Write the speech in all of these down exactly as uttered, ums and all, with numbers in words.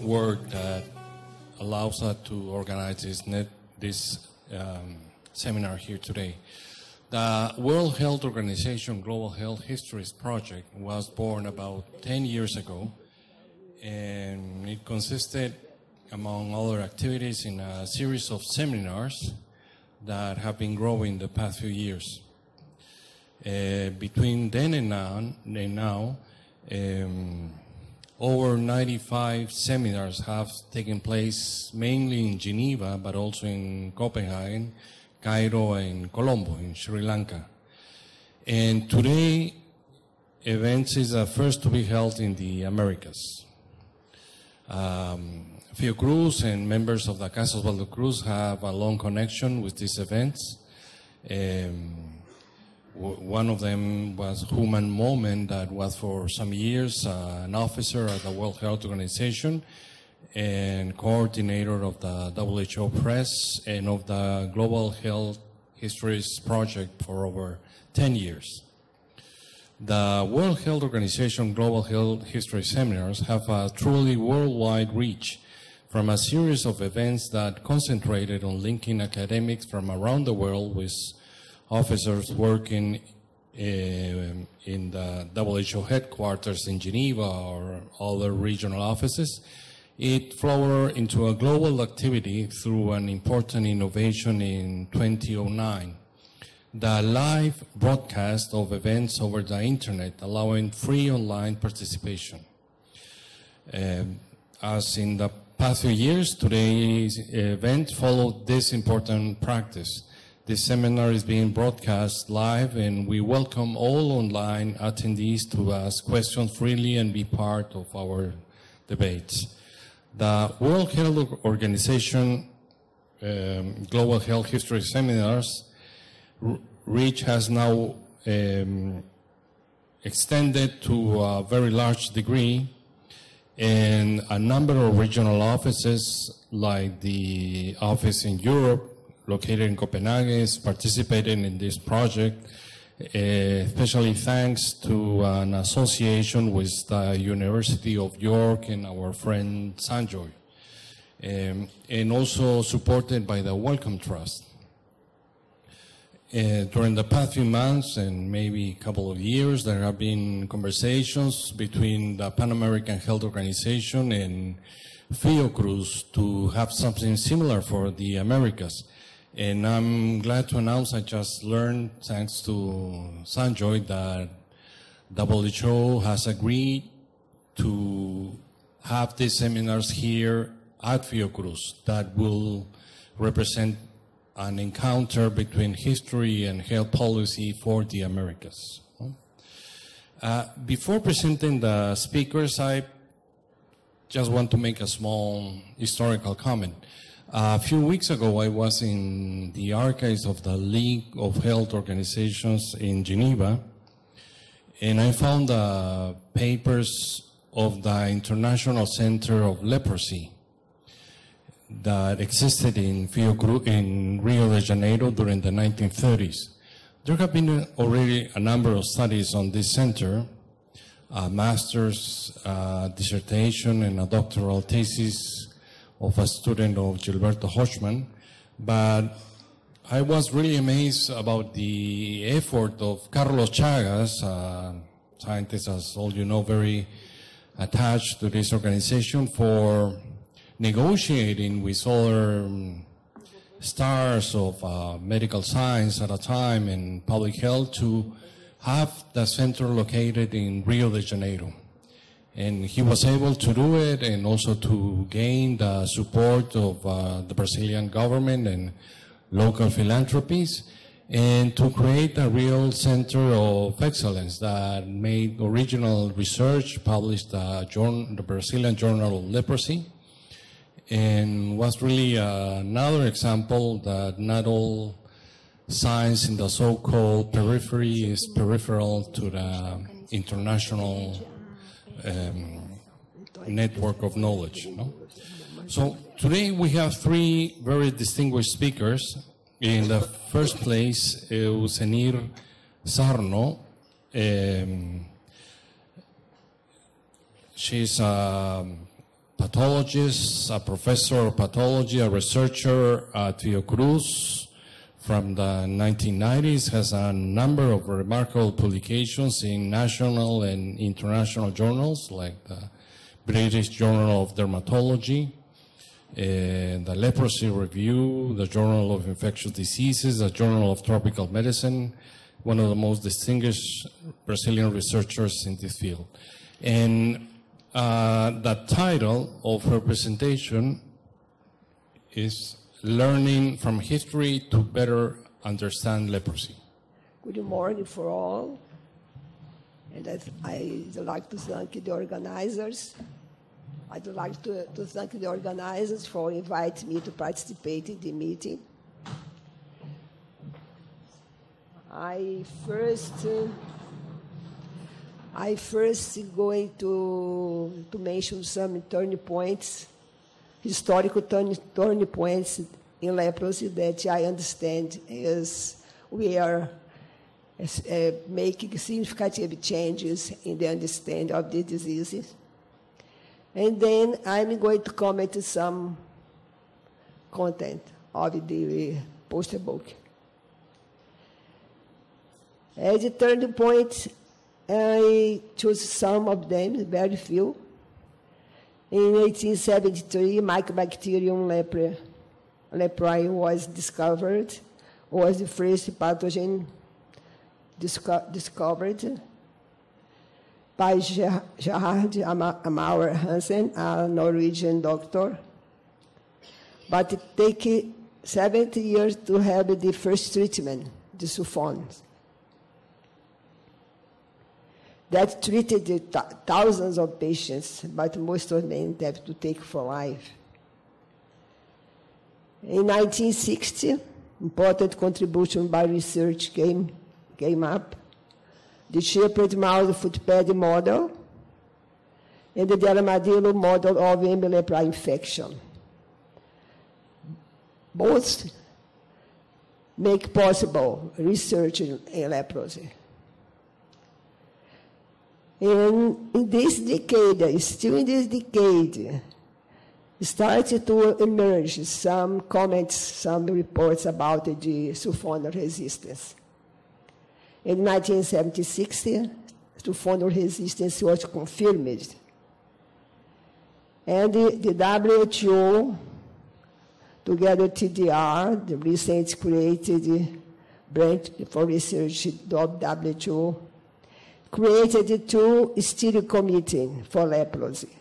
work that allows us to organize this, net, this um, seminar here today. The World Health Organization Global Health Histories Project was born about ten years ago, and it consisted, among other activities, in a series of seminars that have been growing the past few years. Uh, between then and now, and now um, over ninety-five seminars have taken place, mainly in Geneva, but also in Copenhagen, Cairo, and Colombo in Sri Lanka. And today, events is the first to be held in the Americas. Um, Fiocruz and members of the Casa Osvaldo Cruz have a long connection with these events. Um, One of them was Human Moment, that was for some years uh, an officer at the World Health Organization and coordinator of the W H O Press and of the Global Health Histories Project for over ten years. The World Health Organization Global Health History Seminars have a truly worldwide reach from a series of events that concentrated on linking academics from around the world with officers working uh, in the W H O headquarters in Geneva or other regional offices. It flowered into a global activity through an important innovation in two thousand nine. The live broadcast of events over the internet, allowing free online participation. Uh, as in the past few years, today's event followed this important practice. This seminar is being broadcast live, and we welcome all online attendees to ask questions freely and be part of our debates. The World Health Organization um, Global Health History Seminars reach has now um, extended to a very large degree, and a number of regional offices, like the office in Europe, located in Copenhagen, is participating in this project, uh, especially thanks to an association with the University of York and our friend Sanjoy, um, and also supported by the Wellcome Trust. Uh, during the past few months and maybe a couple of years, there have been conversations between the Pan American Health Organization and Fiocruz to have something similar for the Americas. And I'm glad to announce I just learned, thanks to Sanjoy, that W H O has agreed to have these seminars here at Fiocruz that will represent an encounter between history and health policy for the Americas. Uh, before presenting the speakers, I just want to make a small historical comment. Uh, a few weeks ago, I was in the archives of the League of Health Organizations in Geneva, and I found the papers of the International Center of Leprosy that existed in Fiocruz, in Rio de Janeiro during the nineteen thirties. There have been already a number of studies on this center, a master's uh, dissertation and a doctoral thesis of a student of Gilberto Hochman, but I was really amazed about the effort of Carlos Chagas, a scientist, as all you know, very attached to this organization, for negotiating with other um, stars of uh, medical science at a time and public health to have the center located in Rio de Janeiro. And he was able to do it, and also to gain the support of uh, the Brazilian government and local philanthropies, and to create a real center of excellence that made original research, published the, journal, the Brazilian Journal of Leprosy, and was really uh, another example that not all science in the so-called periphery is peripheral to the international um, network of knowledge. No? So today we have three very distinguished speakers. In the first place, Eusenir Sarno. Um, she's a pathologist, a professor of pathology, a researcher at Fiocruz from the nineteen nineties, has a number of remarkable publications in national and international journals like the British Journal of Dermatology, uh, the Leprosy Review, the Journal of Infectious Diseases, the Journal of Tropical Medicine, one of the most distinguished Brazilian researchers in this field. And uh, the title of her presentation is Learning from History to Better Understand Leprosy. Good morning for all. And I'd like to thank the organizers. I'd like to, to thank the organizers for inviting me to participate in the meeting. I first, uh, I first going to, to mention some turning points, historical turn, turning points in leprosy that I understand is we are uh, making significant changes in the understanding of the diseases. And then I'm going to comment on some content of the poster book. As a turning point, I chose some of them, very few. In eighteen seventy-three, Mycobacterium leprae, leprae was discovered, was the first pathogen disco discovered by Gerhard Amauer Hansen, a Norwegian doctor. But it takes seventy years to have the first treatment, the sulfons. That treated th thousands of patients, but most of them have to take for life. In nineteen sixty, important contribution by research came, came up. The shepherd mouse footpad model and the armadillo model of M. leprae infection. Both make possible research in, in leprosy. And in this decade, still in this decade, started to emerge some comments, some reports about the sulfonal resistance. In nineteen seventy-six, sulfonal resistance was confirmed. And the, the W H O, together with T D R, the recently created branch for research of W H O, created two steering committees for leprosy.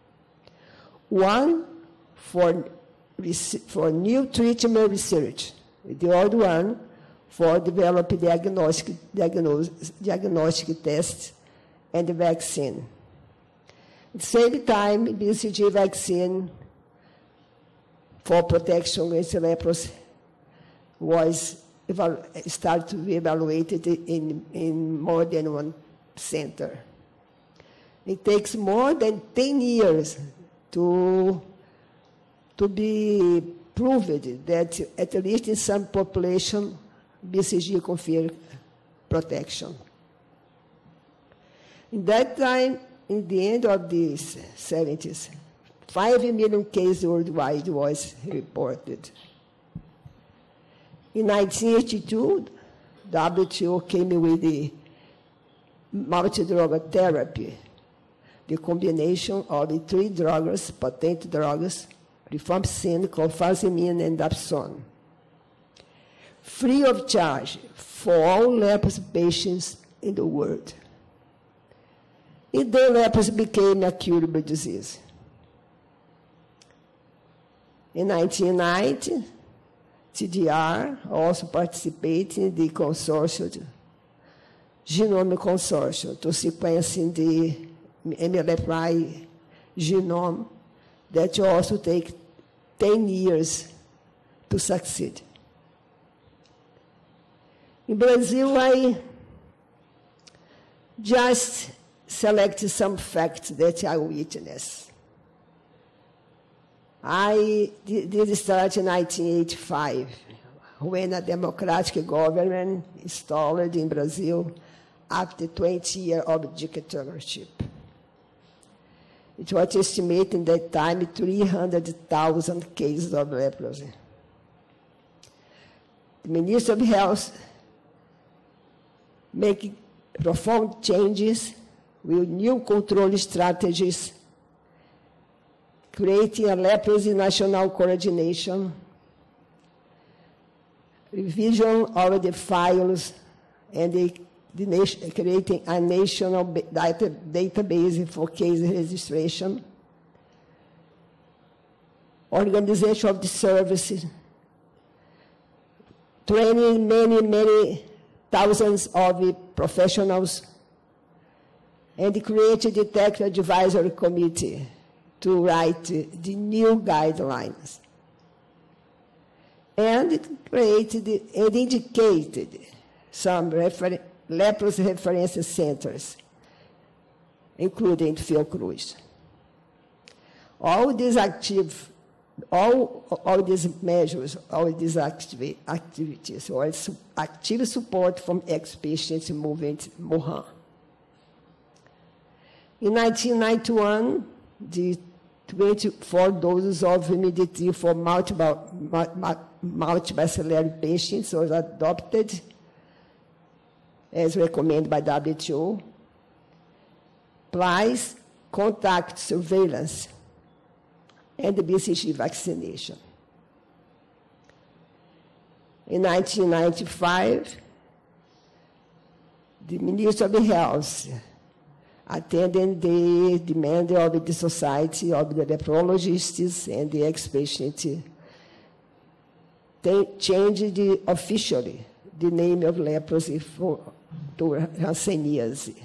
One for, for new treatment research, the other one for developing diagnostic, diagnosis, diagnostic tests and the vaccine. At the same time, B C G vaccine for protection against leprosy was started to be evaluated in, in more than one center. It takes more than ten years to, to be proved that at least in some population, B C G confers protection. In that time, in the end of the seventies, five million cases worldwide was reported. In nineteen eighty-two, W H O came with the multi-drug therapy, the combination of the three drugs, potent drugs, rifampicin, clofazimine, and dapsone, free of charge for all leprosy patients in the world. And then leprosy became a curable disease. In nineteen ninety, T D R also participated in the consortium, Genome Consortium, to sequencing the M. leprae genome that also take ten years to succeed. In Brazil, I just selected some facts that I witnessed. I did start in nineteen eighty-five, when a democratic government installed in Brazil after twenty years of dictatorship. It was estimated at that time three hundred thousand cases of leprosy. The Minister of Health making profound changes with new control strategies, creating a leprosy national coordination, revision of the files, and the, the nation, creating a national data, database for case registration, organization of the services, training many, many thousands of professionals, and created the Technical Advisory Committee to write the new guidelines. And it created and indicated some refer leprosy reference centers, including Fiocruz. All these active, all, all these measures, all these activi activities, or active support from ex-patient movement Mohan. In nineteen ninety-one, the twenty-four doses of imidacloprid for multiple, multibacillary patients was adopted as recommended by W H O, plus contact surveillance and the B C G vaccination. In nineteen ninety-five, the Minister of Health attending the demand of the Society of the Nephrologists and the ex-patient, they changed the, officially the name of leprosy for, to Hanseníase.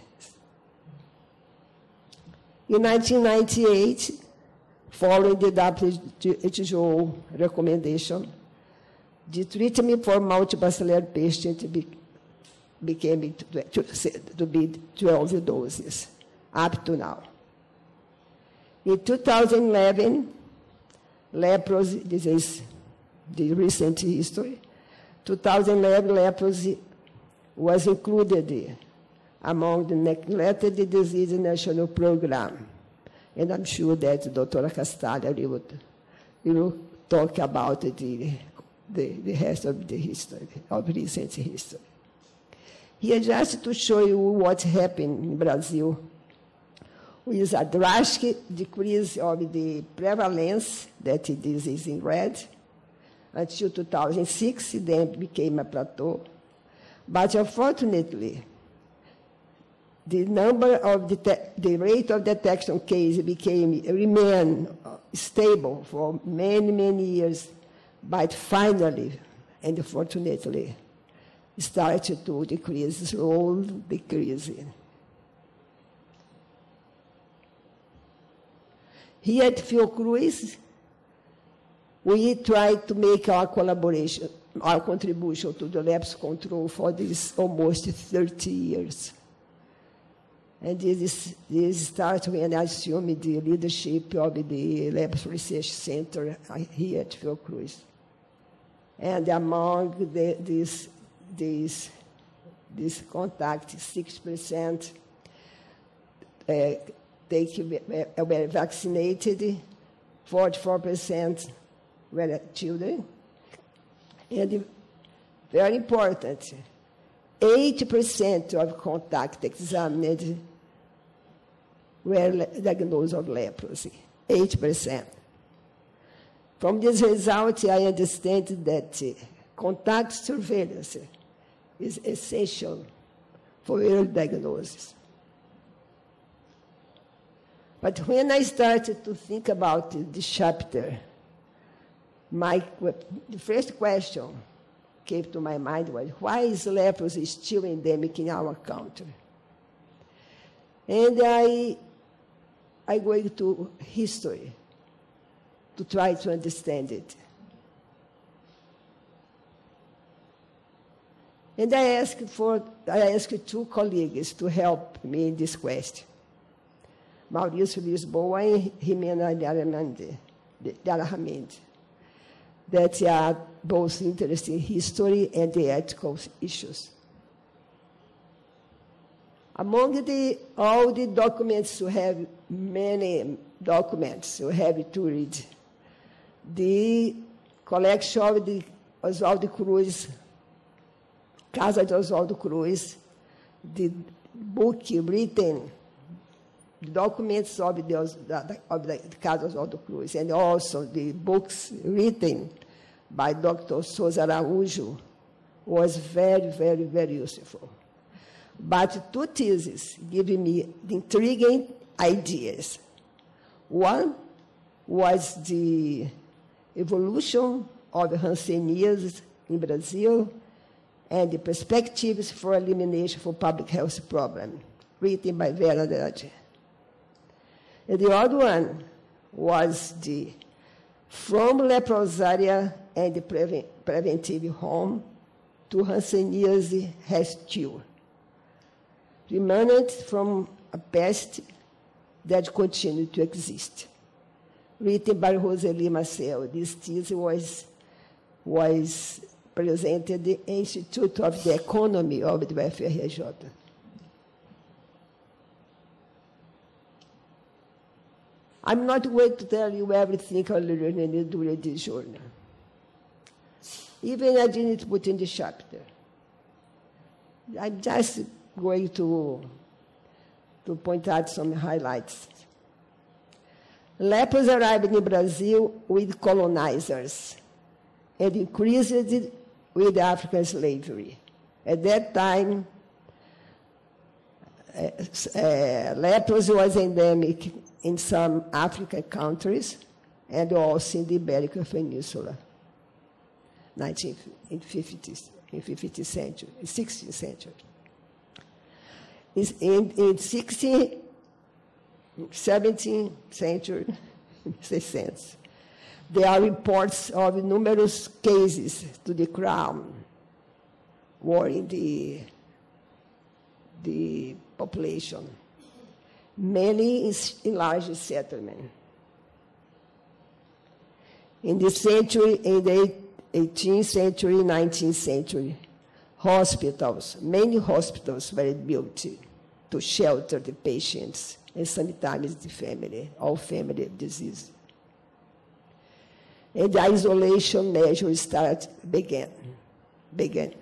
In nineteen ninety-eight, following the W H O recommendation, the treatment for multibacillary patients be, became to, to, to be twelve doses, up to now. In two thousand eleven, leprosy, this is the recent history, two thousand eleven leprosy was included among the neglected disease national program. And I'm sure that Doctor Castagna will, will talk about the, the, the rest of the history, of recent history. Here, just to show you what happened in Brazil, with a drastic decrease of the prevalence, that this is in red, until two thousand six, then it became a plateau. But unfortunately, the number of the, the rate of detection cases became, remained stable for many, many years, but finally, and unfortunately, started to decrease, slowly decreasing. Here at Fiocruz, we try to make our collaboration, our contribution to the leprosy control for this almost thirty years. And this, is, this started when I assumed the leadership of the Leprosy Research Center here at Fiocruz. And among the, these This, this contact, six percent uh, take, uh, were vaccinated, forty-four percent were children, and very important, eighty percent of contact examined were diagnosed of leprosy, eighty percent. From this result, I understand that uh, contact surveillance is essential for early diagnosis. But when I started to think about this chapter, my, the first question came to my mind was, why is leprosy still endemic in our country? And I, I go into history to try to understand it. And I asked, for, I asked two colleagues to help me in this question, Maurício Lisboa and Jimena de Aramendi, that are both interested in history and the ethical issues. Among the, all the documents, you have many documents you have to read. The collection of the Oswaldo Cruz, Casa de Oswaldo Cruz, the book written, the documents of the, of the Casa de Oswaldo Cruz, and also the books written by Doctor Souza Araújo was very, very, very useful. But two theses give me the intriguing ideas. One was the evolution of Hanseníase in Brazil and the perspectives for elimination for public health problem, written by Vera Andrade. And the other one was the From Leprosaria and the Preven Preventive Home to Hanseníase Rescue, remnant from a past that continued to exist, written by Roseli Maciel. This thesis was, was presented at the Institute of the Economy of the F R J. I'm not going to tell you everything I learned during this journal. Even I didn't put in the chapter. I'm just going to, to point out some highlights. Lepers arrived in Brazil with colonizers and increased with African slavery. At that time, uh, uh, leprosy was endemic in some African countries and also in the Iberian Peninsula, nineteenth, in fiftieth, in fifteenth century, sixteenth century. In, in sixteenth, seventeenth century, makes sense. There are reports of numerous cases to the crown warning the, the population, many in, in large settlements. In the century, in the eighteenth century, nineteenth century, hospitals, many hospitals were built to shelter the patients and sometimes the family, all family disease. And the isolation measures start began, began.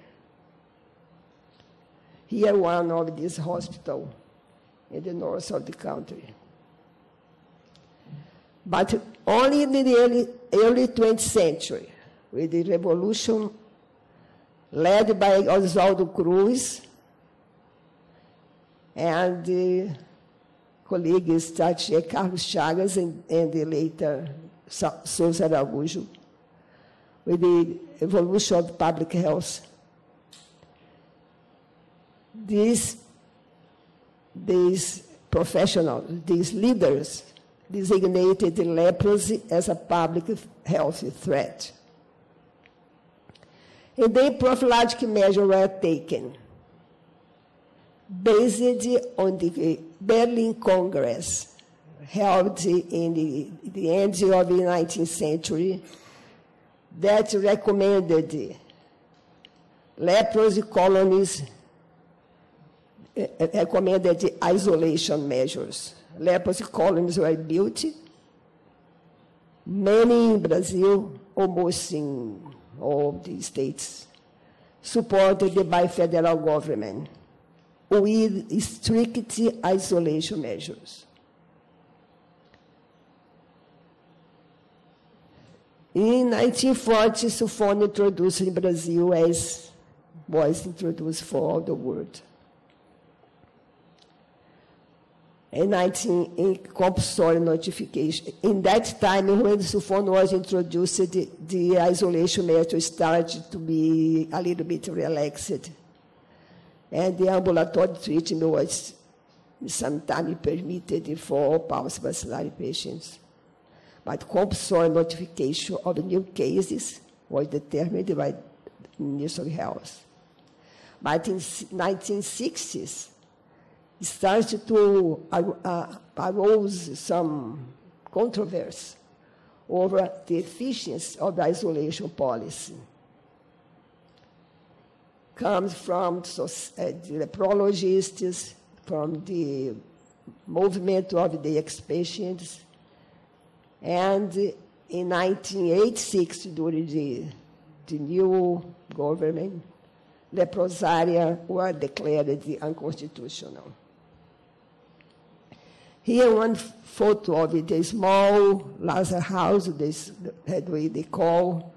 Here, one of these hospitals in the north of the country. But only in the early, early twentieth century, with the revolution led by Oswaldo Cruz and the colleagues such as Carlos Chagas and, and the later Souza Araújo, with the evolution of public health. These, these professionals, these leaders, designated leprosy as a public health threat. And then prophylactic measures were taken, based on the Berlin Congress, held in the, the end of the nineteenth century, that recommended leprosy colonies, uh, recommended isolation measures. Leprosy colonies were built, many in Brazil, almost in all the states, supported by federal government, with strict isolation measures. In nineteen forty, sulfone introduced in Brazil as was introduced for all the world. In nineteen, in compulsory notification. In that time, when sulfone was introduced, the, the isolation measures started to be a little bit relaxed. And the ambulatory treatment was sometimes permitted for pulse bacillary patients. But compulsory notification of new cases was determined by the Ministry of Health. But in nineteen sixties, it started to uh, arose some controversy over the efficiency of the isolation policy. Comes from so, uh, the nephrologists, from the movement of the ex-patients. And in nineteen eighty-six, during the, the new government, leprosaria were declared unconstitutional. Here, one photo of it, a small Lazar house, this, that way they call,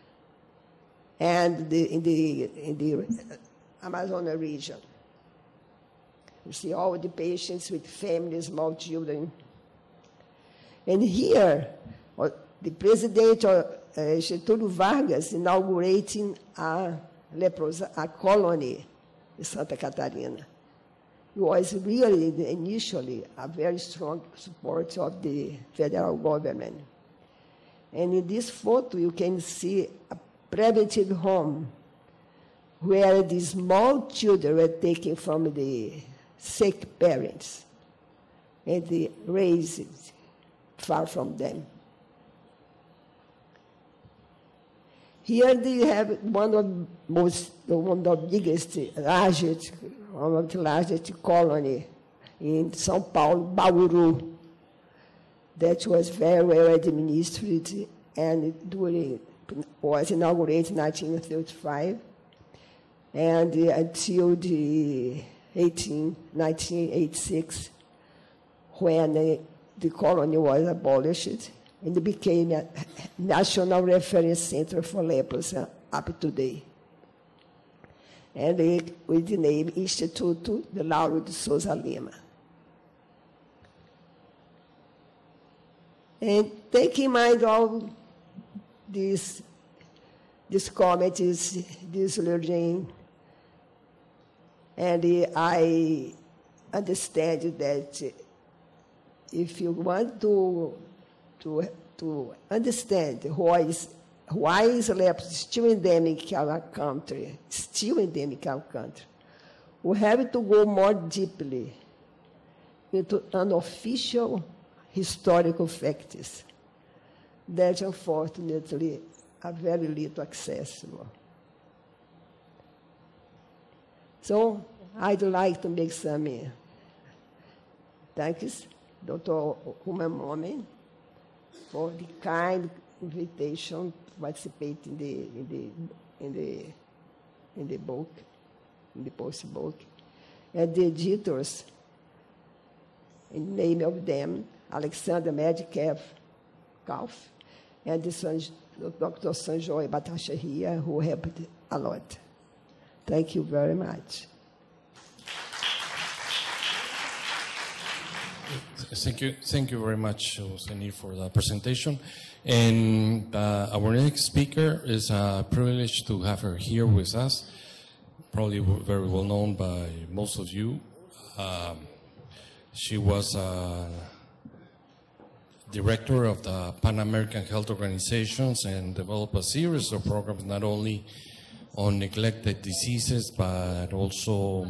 and the, in the in the Amazonas region. You see all the patients with families, small children. And here, the president, uh, Getúlio Vargas, inaugurating a, leprosa, a colony in Santa Catarina. It was really, initially, a very strong support of the federal government. And in this photo, you can see a preventive home where the small children were taken from the sick parents and they raised far from them. Here they have one of most, one of the biggest, largest, one of the largest colony in São Paulo, Bauru, that was very well administered and during, was inaugurated in nineteen thirty-five, and until the nineteen eighty-six, when the, the colony was abolished, and it became a national reference center for leprosy up to today. And it, with the name Instituto de Lauro de Souza Lima. And take in mind all these, these comments, this learning, and I understand that if you want to, to, to understand why is, why is leprosy still endemic in our country, still endemic in our country, we have to go more deeply into unofficial historical facts that unfortunately are very little accessible. So I'd like to make some uh, thanks, Doctor Uma Momen, for the kind invitation to participate in the in the in the in the book, in the post book, and the editors. In the name of them, Alexander Medcalf, Calf, and the San, Doctor Sanjoy Batachahia, who helped a lot. Thank you very much. Thank you, thank you very much, Senir, for the presentation. And uh, our next speaker is a privilege to have her here with us. Probably very well known by most of you. Um, she was uh, director of the Pan American Health Organizations and developed a series of programs not only on neglected diseases but also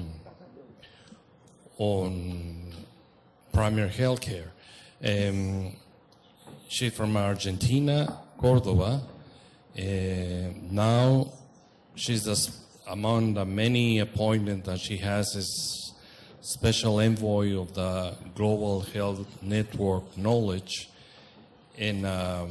on primary health care. Um, she's from Argentina, Cordoba. Uh, now she's the, among the many appointments that she has as special envoy of the Global Health Network Knowledge. And um,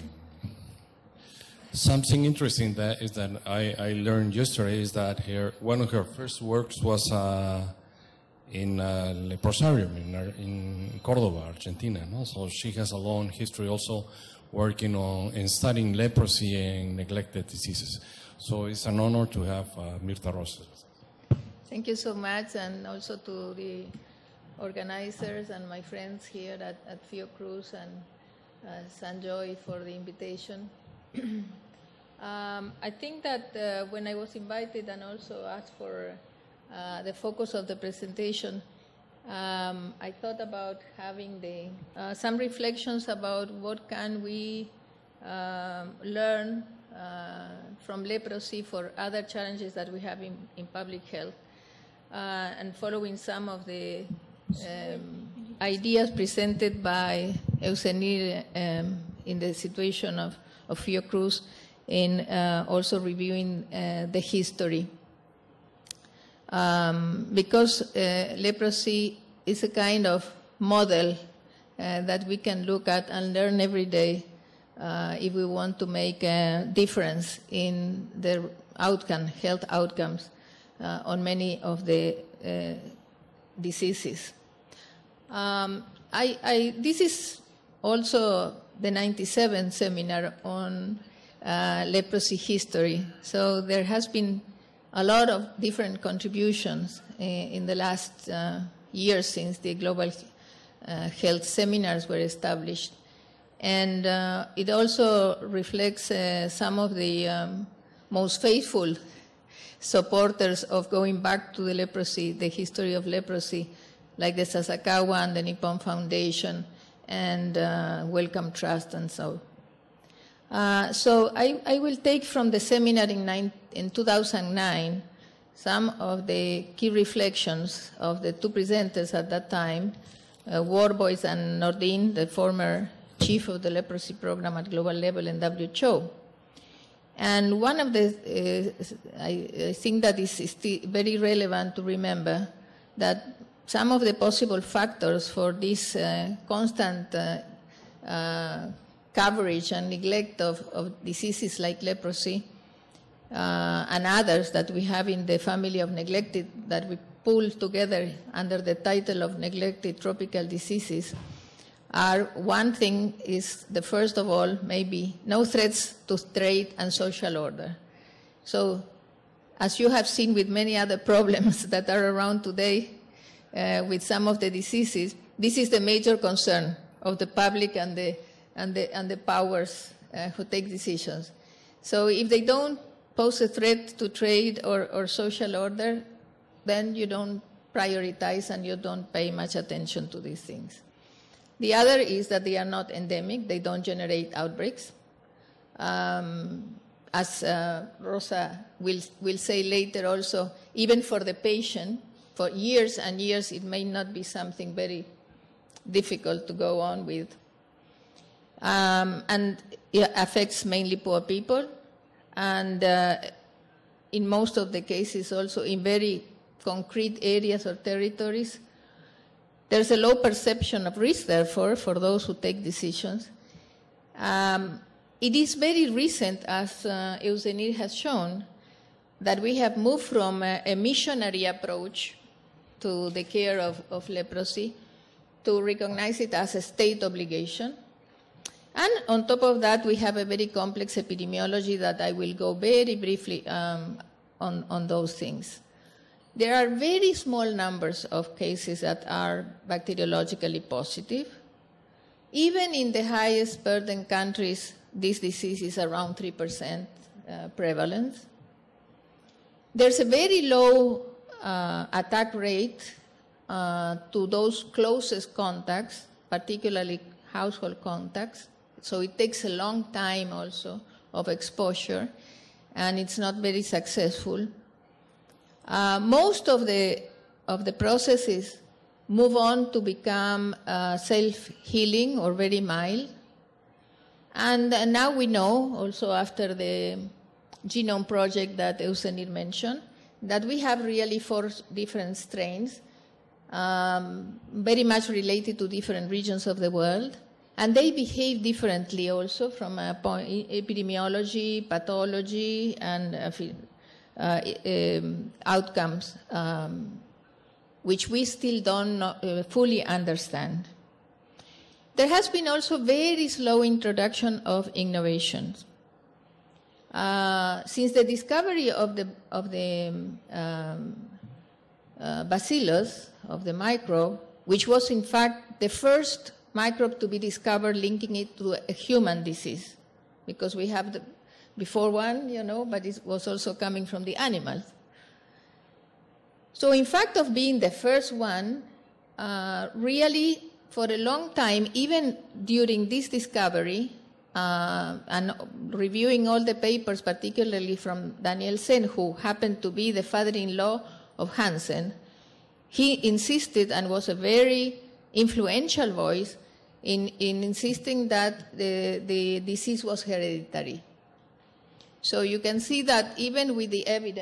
something interesting that is that I, I learned yesterday is that her, one of her first works was uh, in uh, Leprosarium in, in Cordoba, Argentina. No? So she has a long history also working on and studying leprosy and neglected diseases. So it's an honor to have uh, Mirta Rosas. Thank you so much, and also to the organizers and my friends here at, at Fiocruz and uh, Sanjoy for the invitation. um, I think that uh, when I was invited and also asked for uh, the focus of the presentation, um, I thought about having the, uh, some reflections about what can we um, learn uh, from leprosy for other challenges that we have in, in public health. Uh, and following some of the um, ideas presented by Eusenir um, in the situation of, of Fiocruz, in uh, also reviewing uh, the history. um, because uh, leprosy is a kind of model uh, that we can look at and learn every day uh, if we want to make a difference in the outcome, health outcomes uh, on many of the uh, diseases. Um, I, I, this is also the ninety-seventh seminar on uh, leprosy history. So there has been a lot of different contributions in, in the last uh, years since the global uh, health seminars were established. And uh, it also reflects uh, some of the um, most faithful supporters of going back to the leprosy, the history of leprosy, like the Sasakawa and the Nippon Foundation and uh, Wellcome Trust and so. Uh, so I, I will take from the seminar in, nine, in two thousand nine some of the key reflections of the two presenters at that time, uh, Warboys and Nordin, the former chief of the leprosy program at global level in W H O. And one of the, uh, I, I think that is, is very relevant to remember that some of the possible factors for this uh, constant uh, uh, coverage and neglect of, of diseases like leprosy uh, and others that we have in the family of neglected that we pull together under the title of neglected tropical diseases are, one thing is the first of all, maybe no threats to trade and social order. So as you have seen with many other problems that are around today, uh, with some of the diseases, this is the major concern of the public and the, and the, and the powers uh, who take decisions. So if they don't pose a threat to trade or, or social order, then you don't prioritize and you don't pay much attention to these things. The other is that they are not endemic, they don't generate outbreaks. Um, as uh, Rosa will, will say later also, even for the patient, for years and years it may not be something very difficult to go on with. Um, and it affects mainly poor people, and uh, in most of the cases also in very concrete areas or territories. There's a low perception of risk, therefore, for those who take decisions. Um, it is very recent, as uh, Eusenir has shown, that we have moved from a, a missionary approach to the care of, of leprosy to recognize it as a state obligation. And on top of that, we have a very complex epidemiology that I will go very briefly um, on, on those things. There are very small numbers of cases that are bacteriologically positive. Even in the highest burden countries, this disease is around three percent uh, prevalence. There's a very low uh, attack rate uh, to those closest contacts, particularly household contacts. So it takes a long time also of exposure, and it's not very successful. Uh, most of the, of the processes move on to become uh, self-healing or very mild. And uh, now we know, also after the genome project that Eusenir mentioned, that we have really four different strains, um, very much related to different regions of the world. And they behave differently also from a point, epidemiology, pathology, and uh, Uh, um, outcomes, um, which we still don't know, uh, fully understand. There has been also very slow introduction of innovations. Uh, since the discovery of the, of the um, uh, bacillus, of the microbe, which was in fact the first microbe to be discovered linking it to a human disease, because we have the before one, you know, but it was also coming from the animals. So in fact of being the first one, uh, really for a long time, even during this discovery, uh, and reviewing all the papers, particularly from Daniel Sen, who happened to be the father-in-law of Hansen, he insisted and was a very influential voice in, in insisting that the, the disease was hereditary. So you can see that even with the evidence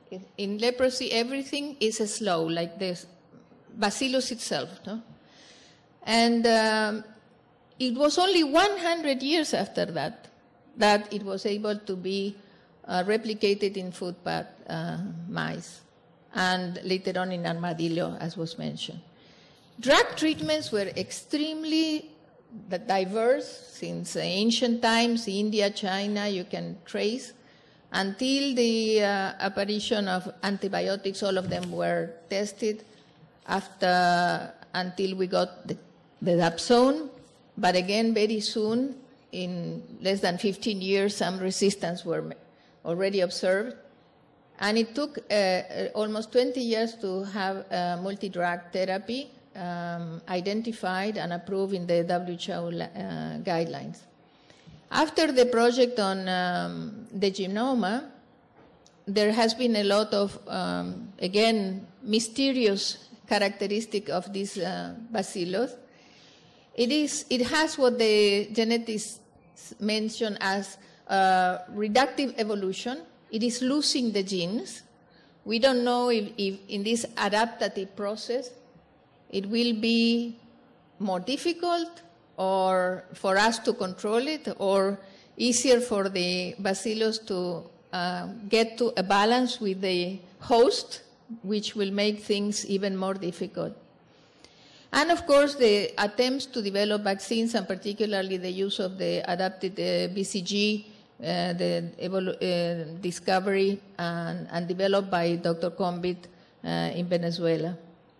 In leprosy, everything is slow, like this bacillus itself. No? And um, it was only one hundred years after that that it was able to be uh, replicated in footpad uh, mice, and later on in armadillo, as was mentioned. Drug treatments were extremely diverse since ancient times, India, China, you can trace, until the uh, apparition of antibiotics. All of them were tested after, until we got the, the dapsone, but again, very soon, in less than fifteen years, some resistance were already observed. And it took uh, almost twenty years to have uh, multi-drug therapy um, identified and approved in the W H O uh, guidelines. After the project on um, the genome, there has been a lot of, um, again, mysterious characteristic of this uh, bacillus. It is, it has what the geneticists mention as uh, reductive evolution. It is losing the genes. We don't know if, if in this adaptive process it will be more difficult or for us to control it, or easier for the bacillus to uh, get to a balance with the host, which will make things even more difficult. And of course, the attempts to develop vaccines, and particularly the use of the adapted uh, B C G, uh, the uh, discovery and, and developed by Doctor Combit uh, in Venezuela.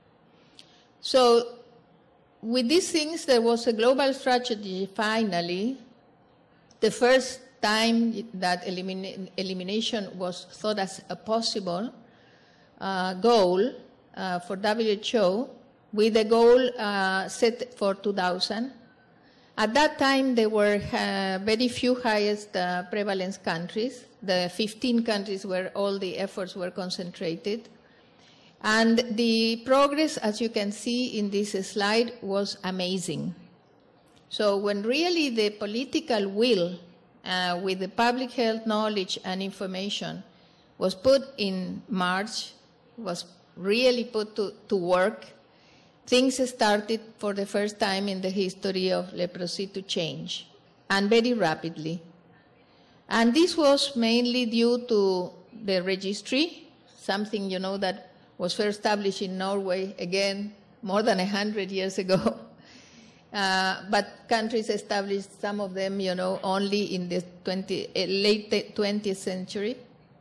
So with these things, there was a global strategy finally. The first time that elimina elimination was thought as a possible uh, goal uh, for W H O, with a goal uh, set for two thousand. At that time, there were uh, very few highest uh, prevalence countries, the fifteen countries where all the efforts were concentrated. And the progress, as you can see in this slide, was amazing. So when really the political will, uh, with the public health knowledge and information, was put in march, was really put to, to work, things started for the first time in the history of leprosy to change, and very rapidly. And this was mainly due to the registry, something, you know, that was first established in Norway, again, more than a hundred years ago. Uh, but countries established, some of them, you know, only in the twenty, uh, late twentieth century.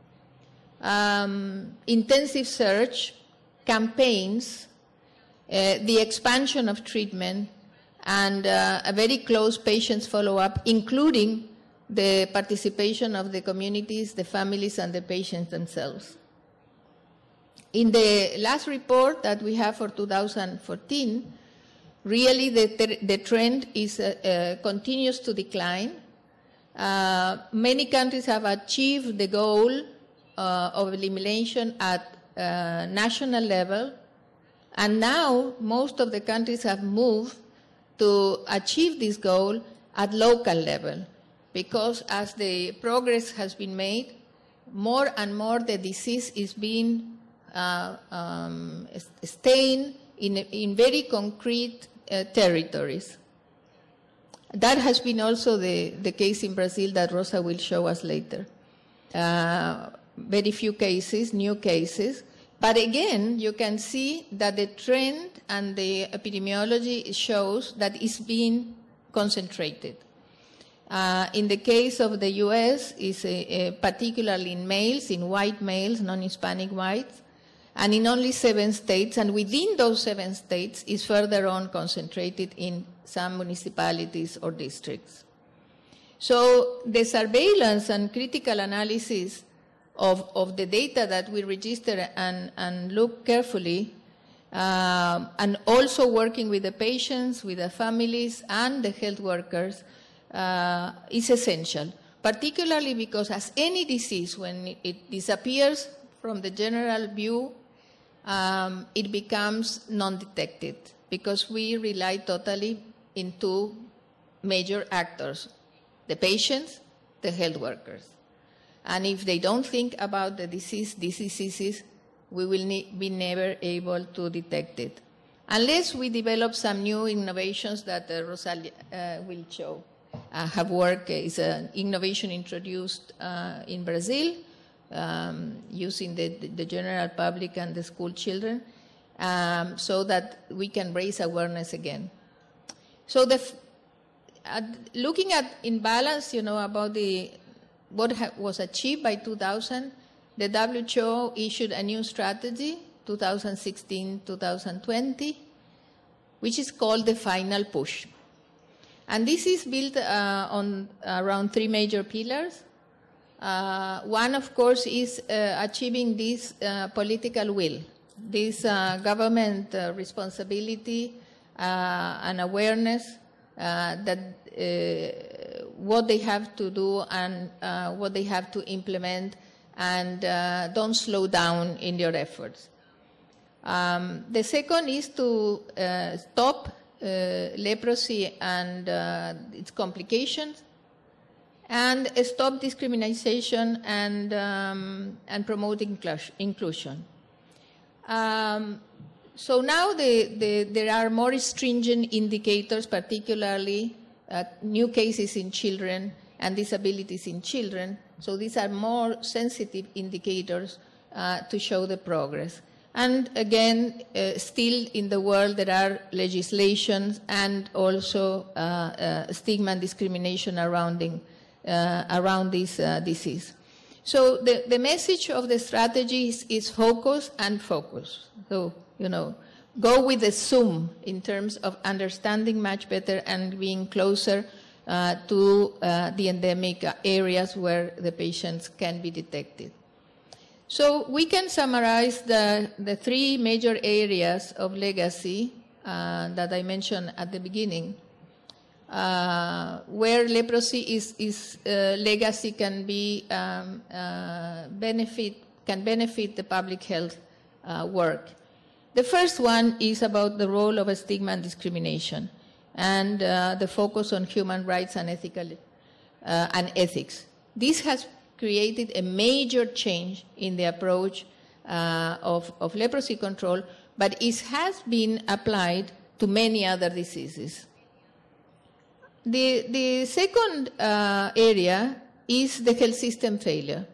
Um, intensive search, campaigns, uh, the expansion of treatment, and uh, a very close patients follow-up, including the participation of the communities, the families, and the patients themselves. In the last report that we have for two thousand fourteen, really the, the trend is, uh, uh, continues to decline. Uh, many countries have achieved the goal uh, of elimination at uh, national level, and now most of the countries have moved to achieve this goal at local level, because as the progress has been made, more and more the disease is being Uh, um, staying in, in very concrete uh, territories. That has been also the, the case in Brazil that Rosa will show us later. Uh, very few cases, new cases. But again, you can see that the trend and the epidemiology shows that it's being concentrated. Uh, in the case of the U S, is a, a particularly in males, in white males, non-Hispanic whites, and in only seven states, and within those seven states is further on concentrated in some municipalities or districts. So the surveillance and critical analysis of, of the data that we register and, and look carefully, uh, and also working with the patients, with the families, and the health workers uh, is essential, particularly because as any disease, when it disappears from the general view, Um, it becomes non-detected, because we rely totally in two major actors, the patients, the health workers. And if they don't think about the disease, these diseases, we will ne be never able to detect it. Unless we develop some new innovations that uh, Rosalia uh, will show. Uh, have worked is an innovation introduced uh, in Brazil um, using the, the general public and the school children um, so that we can raise awareness again. So the, uh, looking at imbalance, you know, about the, what ha was achieved by two thousand, the W H O issued a new strategy, two thousand sixteen to two thousand twenty, which is called the Final Push. And this is built uh, on around three major pillars. Uh, one, of course, is uh, achieving this uh, political will, this uh, government uh, responsibility uh, and awareness uh, that uh, what they have to do and uh, what they have to implement, and uh, don't slow down in their efforts. Um, the second is to uh, stop Uh, leprosy and uh, its complications, and uh, stop discrimination and, um, and promote inclusion. Um, so now the, the, there are more stringent indicators, particularly uh, new cases in children and disabilities in children. So these are more sensitive indicators uh, to show the progress. And again, uh, still in the world there are legislations and also uh, uh, stigma and discrimination around, uh, around this uh, disease. So the, the message of the strategy is, is focus and focus. So, you know, go with the zoom in terms of understanding much better and being closer uh, to uh, the endemic areas where the patients can be detected. So we can summarize the, the three major areas of legacy uh, that I mentioned at the beginning, uh, where leprosy is, is uh, legacy can be um, uh, benefit can benefit the public health uh, work. The first one is about the role of stigma and discrimination, and uh, the focus on human rights and ethical uh, and ethics. This has created a major change in the approach uh, of, of leprosy control, but it has been applied to many other diseases. The, the second uh, area is the health system failure.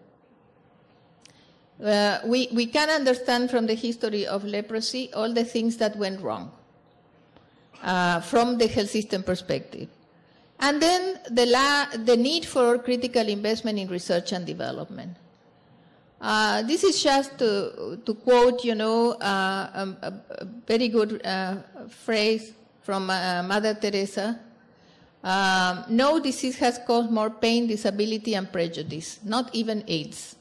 Uh, we, we can understand from the history of leprosy all the things that went wrong uh, from the health system perspective. And then the, la the need for critical investment in research and development. Uh, this is just to, to quote, you know, uh, a, a very good uh, phrase from uh, Mother Teresa. Um, no disease has caused more pain, disability, and prejudice, not even AIDS.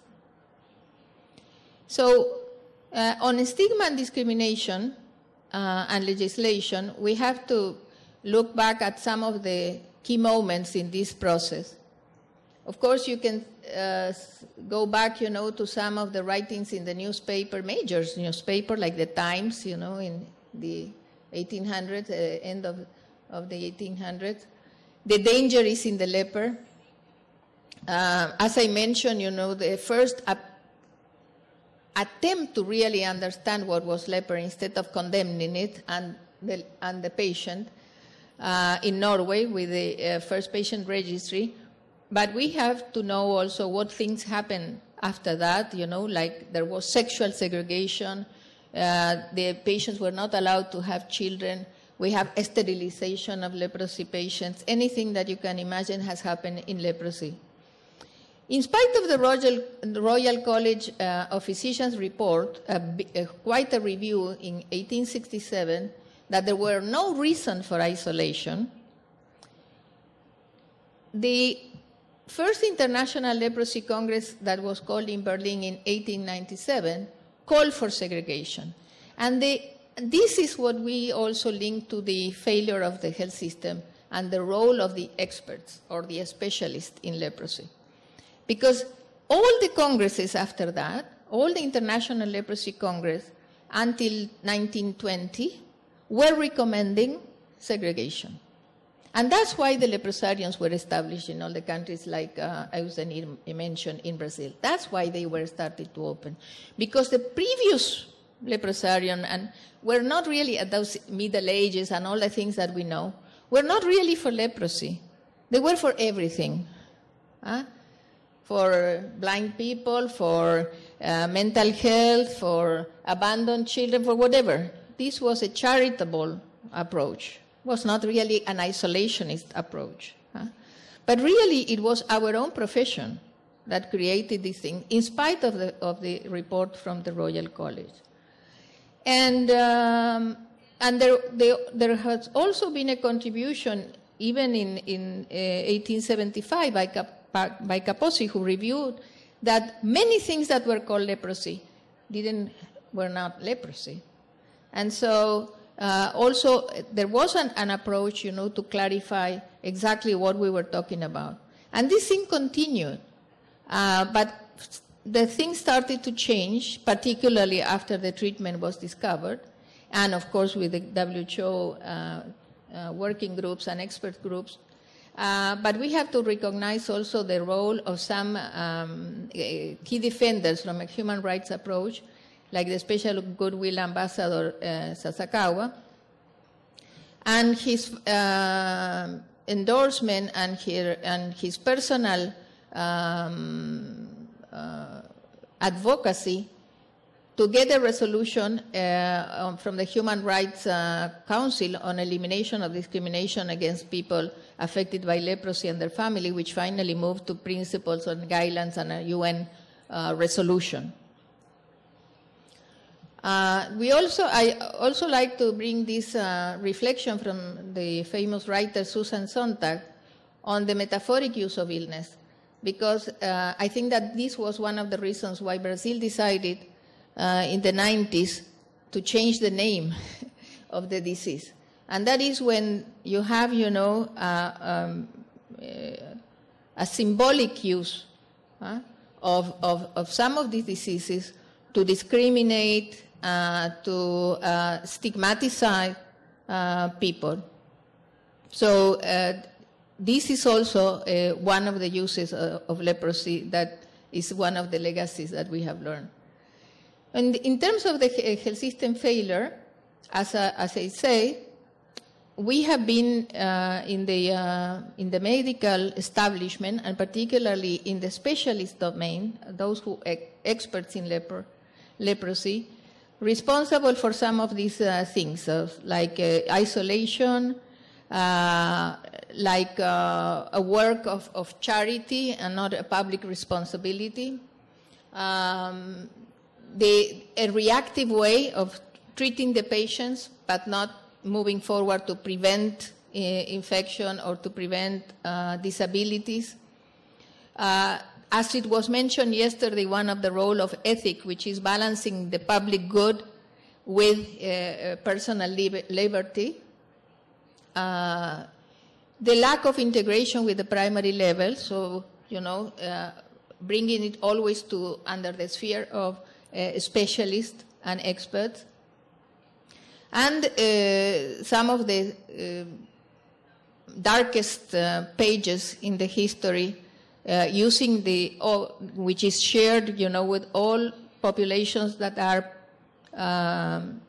So uh, on stigma and discrimination uh, and legislation, we have to look back at some of the key moments in this process. Of course, you can uh, go back, you know, to some of the writings in the newspaper, major newspaper like the Times, you know, in the eighteen hundreds, uh, end of, of the eighteen hundreds. The danger is in the leper. Uh, as I mentioned, you know, the first attempt to really understand what was leper instead of condemning it and the, and the patient uh, in Norway with the uh, first patient registry. But we have to know also what things happened after that, you know, like there was sexual segregation, uh, the patients were not allowed to have children, we have sterilization of leprosy patients, anything that you can imagine has happened in leprosy. In spite of the Royal, the Royal College uh, of Physicians report, uh, uh, quite a review in eighteen sixty-seven, that there were no reason for isolation, the first International Leprosy Congress that was called in Berlin in eighteen ninety-seven called for segregation. And the, this is what we also link to the failure of the health system and the role of the experts or the specialists in leprosy. Because all the congresses after that, all the International Leprosy Congress until nineteen twenty, were recommending segregation. And that's why the leprosariums were established in all the countries, like uh, Eusenir mentioned in Brazil. That's why they were started to open. Because the previous leprosarium, and were not really at those Middle Ages and all the things that we know, were not really for leprosy. They were for everything. Huh? For blind people, for uh, mental health, for abandoned children, for whatever. This was a charitable approach. It was not really an isolationist approach. Huh? But really, it was our own profession that created this thing, in spite of the, of the report from the Royal College. And, um, and there, there, there has also been a contribution, even in, in uh, eighteen seventy-five, by, Cap, by Kaposi, who reviewed that many things that were called leprosy didn't, were not leprosy. And so uh, also there was an, an approach, you know, to clarify exactly what we were talking about. And this thing continued, uh, but the things started to change, particularly after the treatment was discovered, and of course with the W H O uh, uh, working groups and expert groups. Uh, but we have to recognize also the role of some um, key defenders from a human rights approach, like the Special Goodwill Ambassador uh, Sasakawa, and his uh, endorsement and, here, and his personal um, uh, advocacy to get a resolution uh, from the Human Rights uh, Council on elimination of discrimination against people affected by leprosy and their family, which finally moved to principles and guidelines and a U N uh, resolution. Uh, we also, I also like to bring this uh, reflection from the famous writer Susan Sontag on the metaphoric use of illness, because uh, I think that this was one of the reasons why Brazil decided uh, in the nineties to change the name of the disease. And that is when you have, you know, uh, um, uh, a symbolic use uh, of, of, of some of these diseases to discriminate, Uh, to uh, stigmatize uh, people. So uh, this is also uh, one of the uses of, of leprosy that is one of the legacies that we have learned. And in terms of the health system failure, as, a, as I say, we have been uh, in, the, uh, in the medical establishment, and particularly in the specialist domain, those who are experts in leper, leprosy, responsible for some of these uh, things, uh, like uh, isolation, uh, like uh, a work of, of charity and not a public responsibility, um, the, a reactive way of treating the patients but not moving forward to prevent uh, infection or to prevent uh, disabilities. Uh, As it was mentioned yesterday, one of the role of ethic, which is balancing the public good with uh, personal liberty, uh, the lack of integration with the primary level, so, you know, uh, bringing it always to under the sphere of uh, specialists and experts, and uh, some of the uh, darkest uh, pages in the history, Uh, using the, oh, which is shared, you know, with all populations that are um,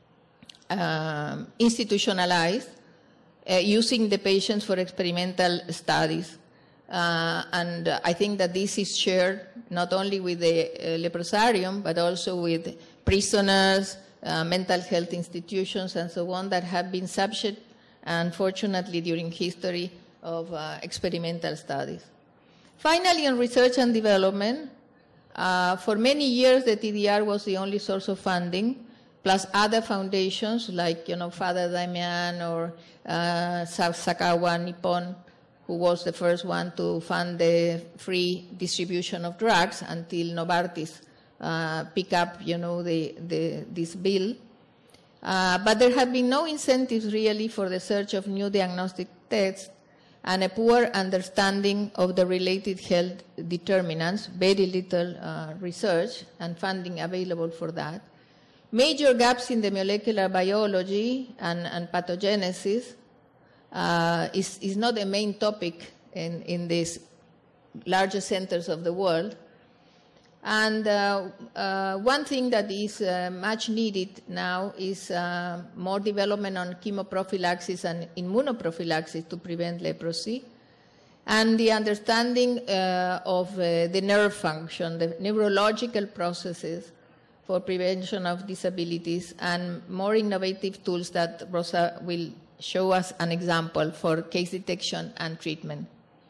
um, institutionalized, uh, using the patients for experimental studies. Uh, and uh, I think that this is shared not only with the uh, leprosarium, but also with prisoners, uh, mental health institutions, and so on, that have been subject, unfortunately, during history of uh, experimental studies. Finally, on research and development, uh, for many years the T D R was the only source of funding, plus other foundations like, you know, Father Damian or uh, Sakawa Nippon, who was the first one to fund the free distribution of drugs until Novartis uh, picked up, you know, the, the, this bill. Uh, but there have been no incentives really for the search of new diagnostic tests, and a poor understanding of the related health determinants, very little uh, research and funding available for that. Major gaps in the molecular biology and, and pathogenesis, uh, uh, is, is not the main topic in, in these larger centers of the world. And uh, uh, one thing that is uh, much needed now is uh, more development on chemoprophylaxis and immunoprophylaxis to prevent leprosy, and the understanding uh, of uh, the nerve function, the neurological processes for prevention of disabilities, and more innovative tools that Rosa will show us an example for case detection and treatment.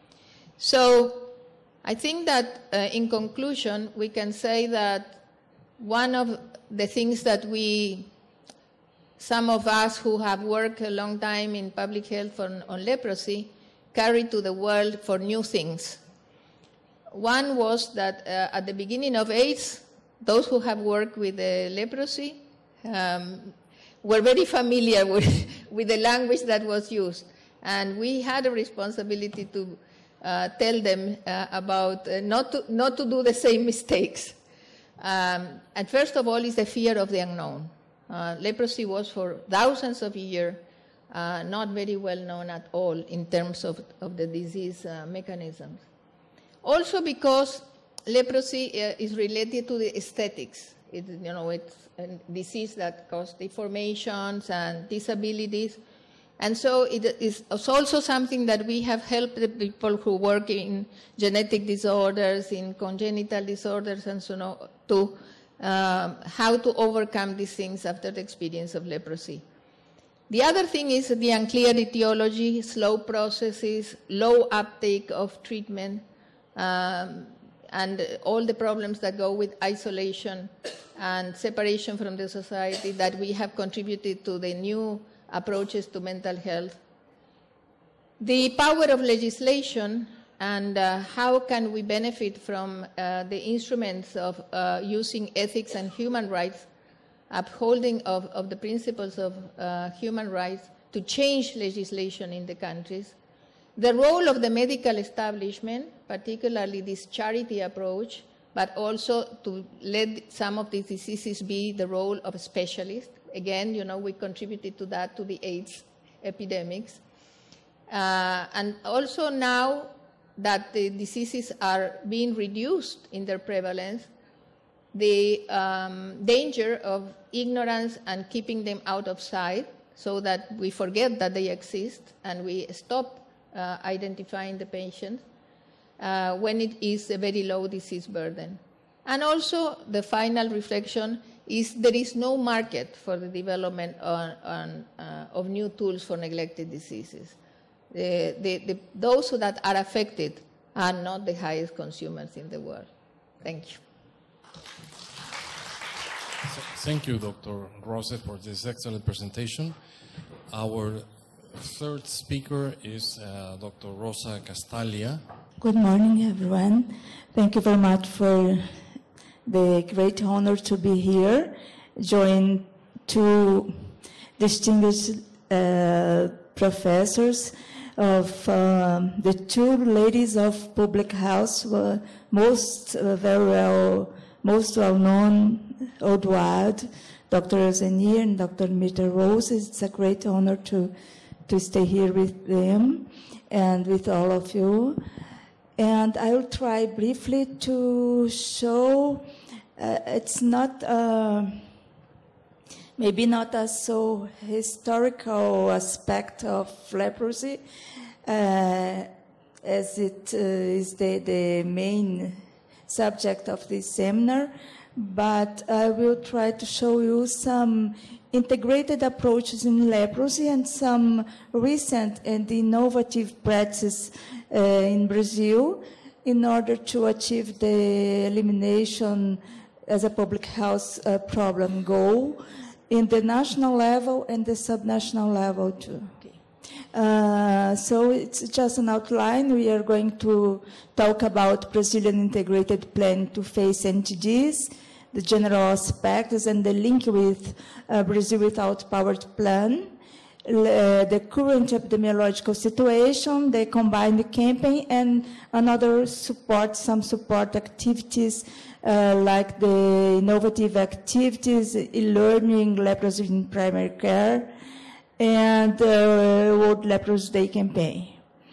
So I think that uh, in conclusion, we can say that one of the things that we, some of us who have worked a long time in public health on, on leprosy, carried to the world for new things. One was that uh, at the beginning of AIDS, those who have worked with the leprosy um, were very familiar with, with the language that was used. And we had a responsibility to Uh, tell them uh, about uh, not, to, not to do the same mistakes. Um, and first of all is the fear of the unknown. Uh, leprosy was for thousands of years uh, not very well known at all in terms of, of the disease uh, mechanisms. Also because leprosy uh, is related to the aesthetics. It, you know, it's a disease that causes deformations and disabilities. And so it is also something that we have helped the people who work in genetic disorders, in congenital disorders, and so on, to um, how to overcome these things after the experience of leprosy. The other thing is the unclear etiology, slow processes, low uptake of treatment, um, and all the problems that go with isolation and separation from the society that we have contributed to the new approaches to mental health. The power of legislation and uh, how can we benefit from uh, the instruments of uh, using ethics and human rights, upholding of, of the principles of uh, human rights to change legislation in the countries. The role of the medical establishment, particularly this charity approach, but also to let some of these diseases be the role of specialists. Again, you know, we contributed to that, to the AIDS epidemics. Uh, and also now that the diseases are being reduced in their prevalence, the um, danger of ignorance and keeping them out of sight so that we forget that they exist and we stop uh, identifying the patients uh, when it is a very low disease burden. And also the final reflection is there is no market for the development on, on, uh, of new tools for neglected diseases. The, the, the, those that are affected are not the highest consumers in the world. Thank you. Thank you, Doctor Rose, for this excellent presentation. Our third speaker is uh, Doctor Rosa Castaglia. Good morning, everyone. Thank you very much for the great honor to be here, join two distinguished uh, professors of um, the two ladies of public health, uh, most uh, very well, most well known worldwide, Doctor Zenier and Doctor Mirta Rose. It's a great honor to to stay here with them and with all of you. And I will try briefly to show, uh, it's not, uh, maybe not a so historical aspect of leprosy, uh, as it uh, is the, the main subject of this seminar, but I will try to show you some integrated approaches in leprosy and some recent and innovative practices uh, in Brazil in order to achieve the elimination as a public health uh, problem goal in the national level and the subnational level too. Okay. Uh, so it's just an outline. We are going to talk about Brazilian integrated plan to face N T Ds, the general aspects and the link with uh, Brazil Without Poverty Plan, uh, the current epidemiological situation, the combined campaign, and another support, some support activities uh, like the innovative activities, e-learning, leprosy in primary care, and the World Leprosy Day campaign.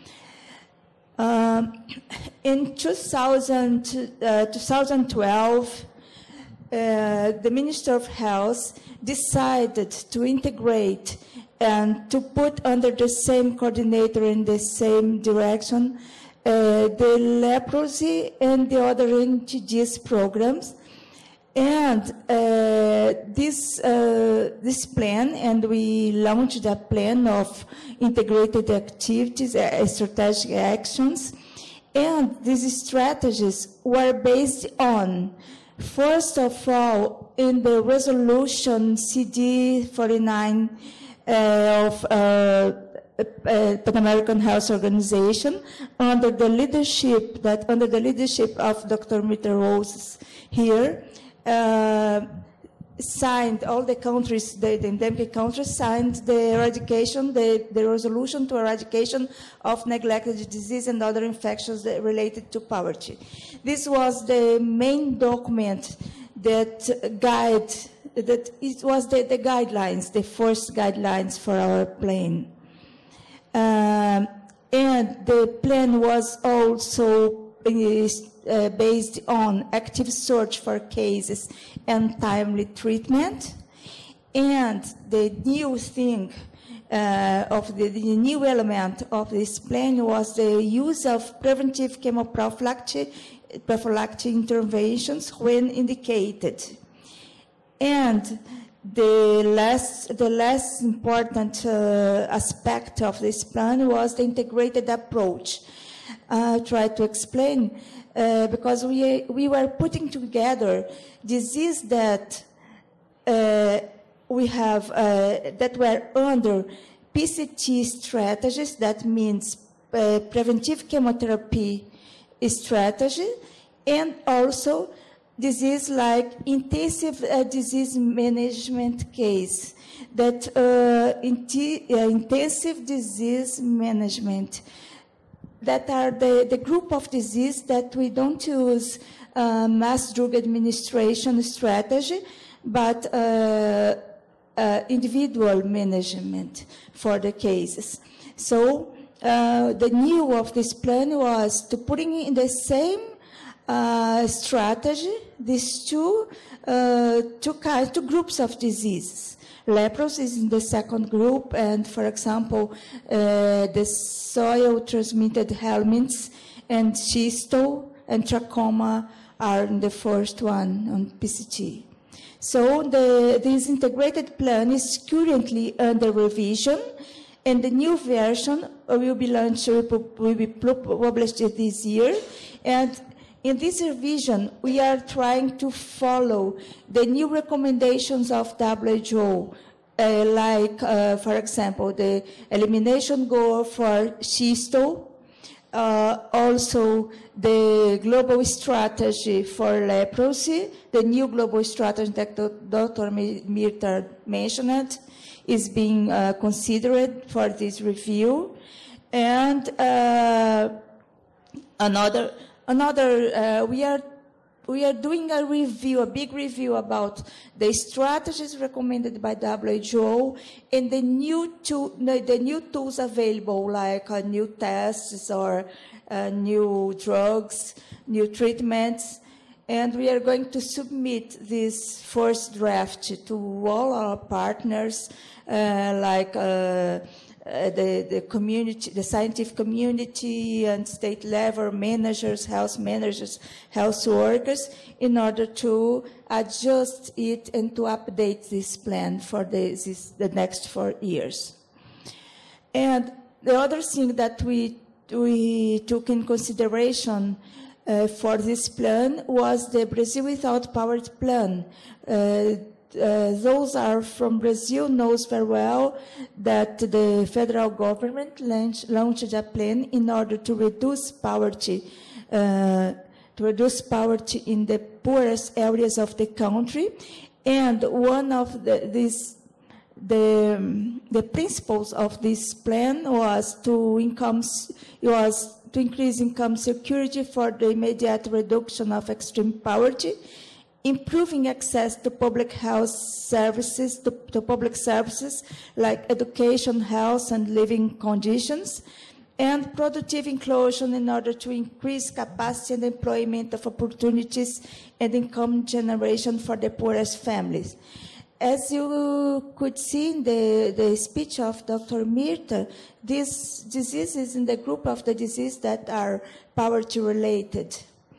Um, in two thousand, uh, twenty twelve, uh, the Minister of Health decided to integrate and to put under the same coordinator in the same direction uh, the leprosy and the other N T Ds programs. And uh, this, uh, this plan, and we launched a plan of integrated activities, uh, strategic actions, and these strategies were based on, first of all, in the resolution C D forty-nine uh, of uh, Uh, Pan American Health Organization, under the leadership that under the leadership of Doctor Mita Roses here, uh, signed all the countries, the, the endemic countries signed the eradication, the, the resolution to eradication of neglected disease and other infections that related to poverty. This was the main document that guide that it was the, the guidelines, the first guidelines for our plan. Um, and the plan was also uh, based on active search for cases and timely treatment. And the new thing, uh, of the, the new element of this plan was the use of preventive chemoprophylactic prophylactic interventions when indicated. And The last, the last important uh, aspect of this plan was the integrated approach. I'll try to explain, uh, because we, we were putting together diseases that uh, we have, uh, that were under P C T strategies, that means uh, preventive chemotherapy strategy, and also disease like intensive uh, disease management case, that uh, in uh, intensive disease management, that are the, the group of disease that we don't use uh, mass drug administration strategy, but uh, uh, individual management for the cases. So uh, the new of this plan was to putting in the same Uh, strategy, these two, uh, two, kinds, two groups of diseases. Leprosy is in the second group, and for example, uh, the soil-transmitted helminths and schisto and trachoma are in the first one on P C T. So the, this integrated plan is currently under revision, and the new version will be launched, will be published this year. And in this revision, we are trying to follow the new recommendations of W H O, uh, like, uh, for example, the elimination goal for schisto, uh, also the global strategy for leprosy, the new global strategy that Doctor Mita mentioned is being uh, considered for this review, and uh, another. Another, uh, we are we are doing a review, a big review about the strategies recommended by W H O and the new tool, the, the new tools available, like uh, new tests or uh, new drugs, new treatments, and we are going to submit this first draft to all our partners, uh, like. Uh, Uh, the, the community, the scientific community and state level managers, health managers, health workers, in order to adjust it and to update this plan for the, this, the next four years. And the other thing that we, we took in consideration uh, for this plan was the Brazil Without Poverty plan. Uh, Uh, those are from Brazil knows very well that the federal government launch, launched a plan in order to reduce poverty, uh, to reduce poverty in the poorest areas of the country, and one of the, this, the the principles of this plan was to income was to increase income security for the immediate reduction of extreme poverty, improving access to public health services, to, to public services like education, health, and living conditions, and productive inclusion in order to increase capacity and employment of opportunities and income generation for the poorest families. As you could see in the, the speech of Doctor Mirta, this disease is in the group of the diseases that are poverty-related.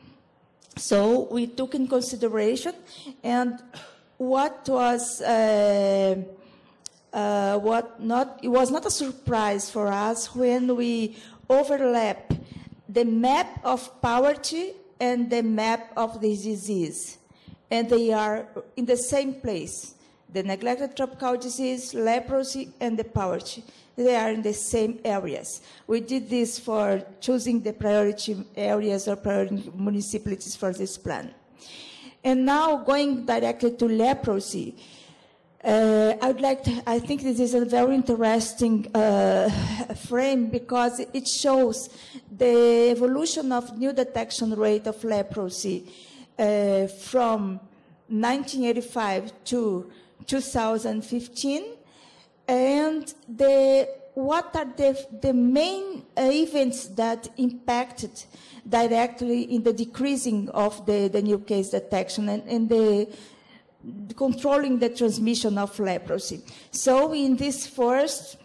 So we took in consideration, and what was uh, uh, what not it was not a surprise for us when we overlap the map of poverty and the map of the disease, and they are in the same place. The neglected tropical disease, leprosy, and the poverty. They are in the same areas. We did this for choosing the priority areas or priority municipalities for this plan. And now going directly to leprosy, uh, I would like to, I think this is a very interesting uh, frame because it shows the evolution of new detection rate of leprosy uh, from nineteen eighty-five to two thousand fifteen, and the, what are the, the main uh, events that impacted directly in the decreasing of the, the new case detection and, and the, the controlling the transmission of leprosy. So in this first,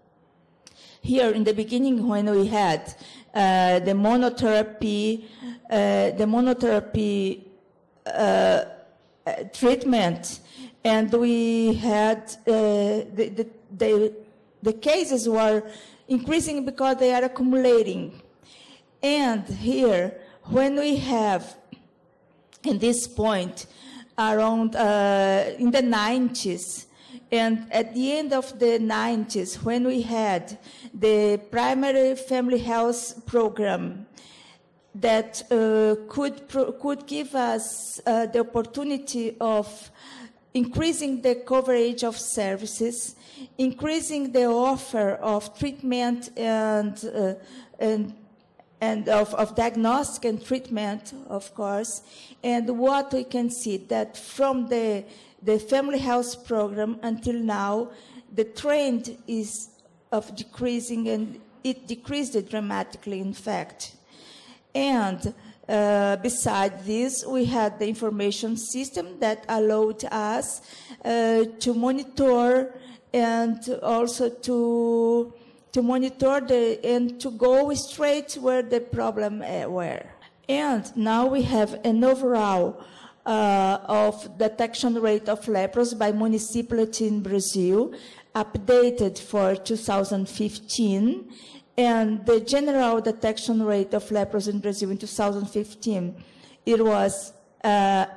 here in the beginning when we had uh, the monotherapy, uh, the monotherapy uh, uh, treatment, and we had uh, the, the, the, the cases were increasing because they are accumulating. And here, when we have, in this point, around uh, in the nineties, and at the end of the nineties, when we had the primary family health program that uh, could, pro could give us uh, the opportunity of increasing the coverage of services, increasing the offer of treatment and, uh, and, and of, of diagnostic and treatment, of course. And what we can see that from the, the family health program until now, the trend is of decreasing, and it decreased dramatically, in fact. And Uh, beside this, we had the information system that allowed us uh, to monitor and also to to monitor the and to go straight where the problem uh, were. And now we have an overall uh, of detection rate of leprosy by municipality in Brazil, updated for two thousand fifteen. And the general detection rate of leprosy in Brazil in two thousand fifteen, it was uh,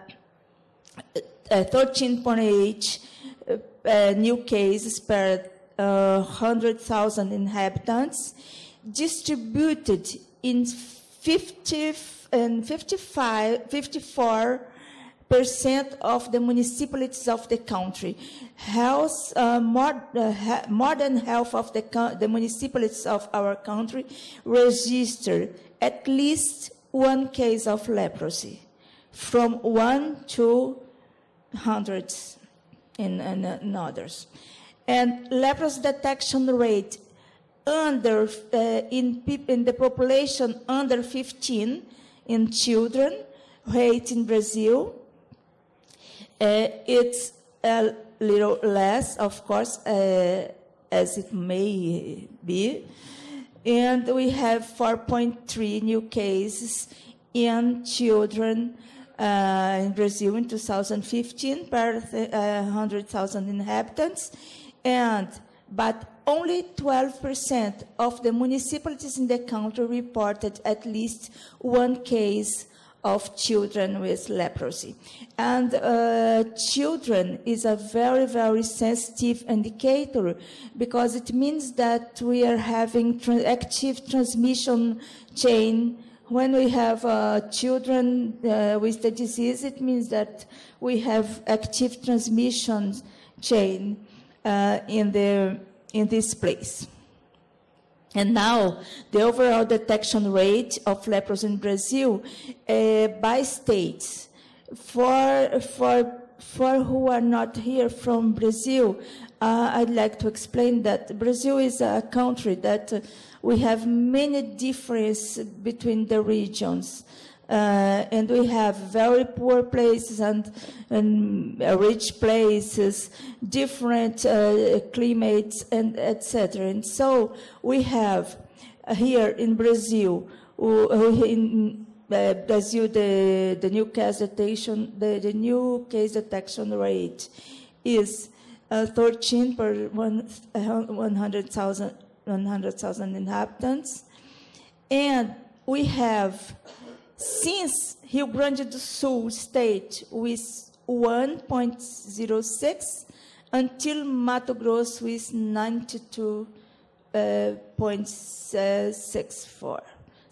thirteen point eight uh, new cases per uh, one hundred thousand inhabitants, distributed in fifty and fifty-five, fifty-four percent of the municipalities of the country. Health, uh, more, uh, ha more than half of the, the municipalities of our country registered at least one case of leprosy, from one to hundreds in, in, in others. And leprosy detection rate under, uh, in, in the population under fifteen, in children, rate in Brazil, Uh, it's a little less, of course, uh, as it may be. And we have four point three new cases in children uh, in Brazil in two thousand fifteen per uh, one hundred thousand inhabitants. And, but only twelve percent of the municipalities in the country reported at least one case of children with leprosy. And uh, children is a very, very sensitive indicator because it means that we are having tra active transmission chain. When we have uh, children uh, with the disease, it means that we have active transmission chain uh, in, the, in this place. And now, the overall detection rate of leprosy in Brazil uh, by states For, for, for who are not here from Brazil, uh, I'd like to explain that Brazil is a country that uh, we have many differences between the regions. Uh, and we have very poor places and, and uh, rich places, different uh, climates, and et cetera. And so we have uh, here in Brazil, uh, in uh, Brazil, the, the new case detection, the, the new case detection rate is uh, thirteen per one hundred thousand inhabitants, and we have, since Rio Grande do Sul state with one point zero six until Mato Grosso with ninety-two point six four.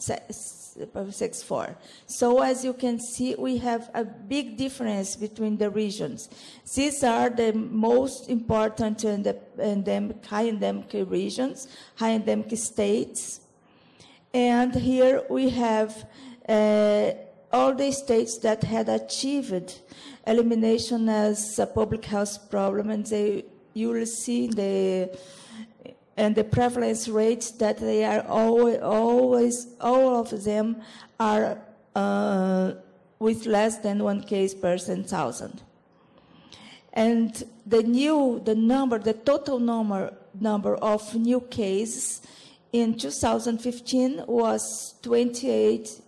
So as you can see, we have a big difference between the regions. These are the most important endemic, high endemic regions, high endemic states. And here we have uh, all the states that had achieved elimination as a public health problem, and they, you will see the and the prevalence rates that they are always, always all of them are uh, with less than one case per ten thousand. And the new, the number, the total number, number of new cases in two thousand fifteen was twenty-eight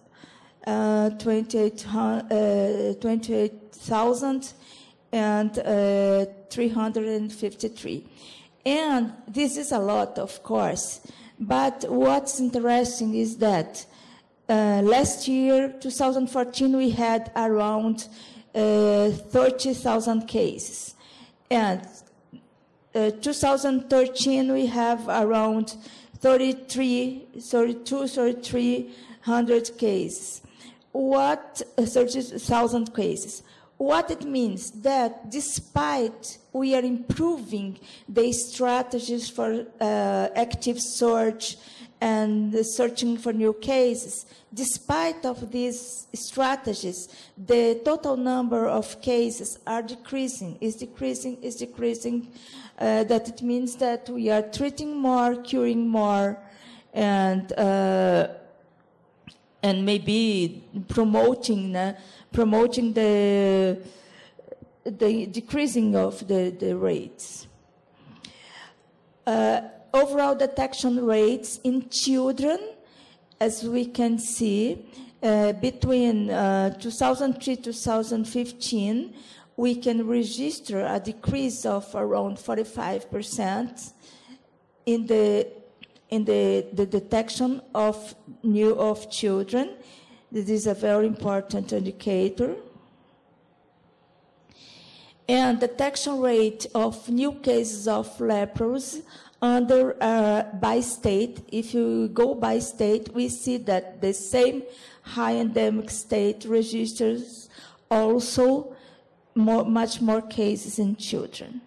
thousand three hundred fifty-three. And this is a lot, of course. But what's interesting is that uh, last year, two thousand fourteen, we had around uh, thirty thousand cases. And uh, two thousand thirteen, we have around thirty-three, thirty-two, thirty-three hundred cases. What, uh, thirty thousand cases. What it means that despite we are improving the strategies for uh, active search and searching for new cases, despite of these strategies, the total number of cases are decreasing, is decreasing, is decreasing. Uh, that it means that we are treating more, curing more, and uh, and maybe promoting uh, promoting the the decreasing of the, the rates. Uh, overall detection rates in children, as we can see, uh, between uh, two thousand three to two thousand fifteen, we can register a decrease of around forty-five percent in the in the, the detection of new of children. This is a very important indicator. And detection rate of new cases of leprosy under uh, by state. If you go by state, we see that the same high endemic state registers also more, much more cases in children.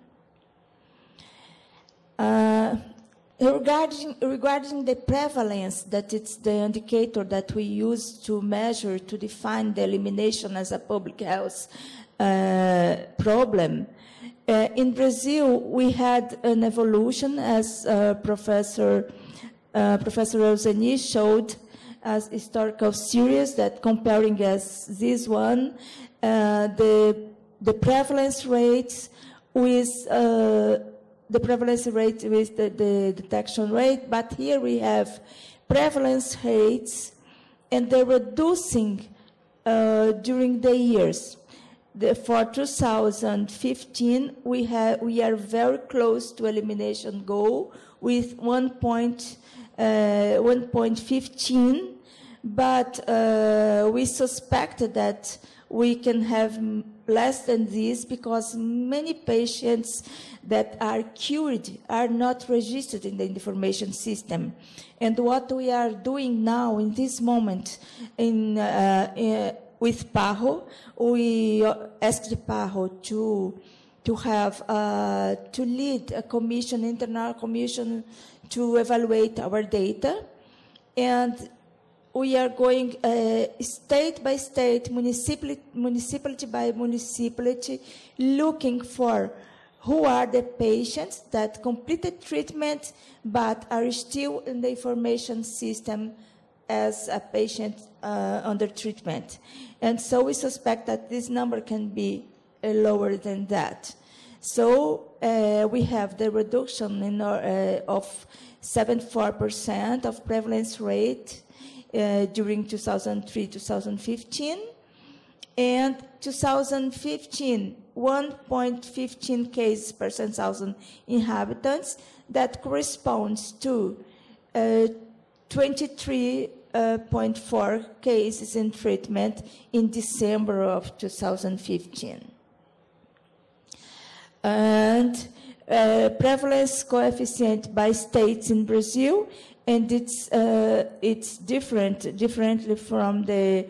Uh, Regarding, regarding the prevalence, that it's the indicator that we use to measure, to define the elimination as a public health uh, problem, uh, in Brazil we had an evolution, as uh, Professor uh, Professor Euseni showed, as historical series that comparing as this one, uh, the the prevalence rates with uh, the prevalence rate with the, the detection rate, but here we have prevalence rates, and they're reducing uh, during the years. The, for two thousand fifteen, we have we are very close to elimination goal with one point fifteen, but uh, we suspect that we can have less than this because many patients that are cured are not registered in the information system. And what we are doing now in this moment in, uh, in, with PAHO, we asked PAHO to, to have, uh, to lead a commission, internal commission, to evaluate our data. And we are going uh, state by state, municipality, municipality by municipality, looking for who are the patients that completed treatment but are still in the information system as a patient uh, under treatment. And so we suspect that this number can be uh, lower than that. So uh, we have the reduction in our, uh, of seventy-four percent of prevalence rate uh, during two thousand three to two thousand fifteen. And two thousand fifteen, one point one five cases per ten thousand inhabitants. That corresponds to uh, twenty-three point four cases in treatment in December of two thousand fifteen. And uh, prevalence coefficient by states in Brazil, and it's uh, it's different differently from the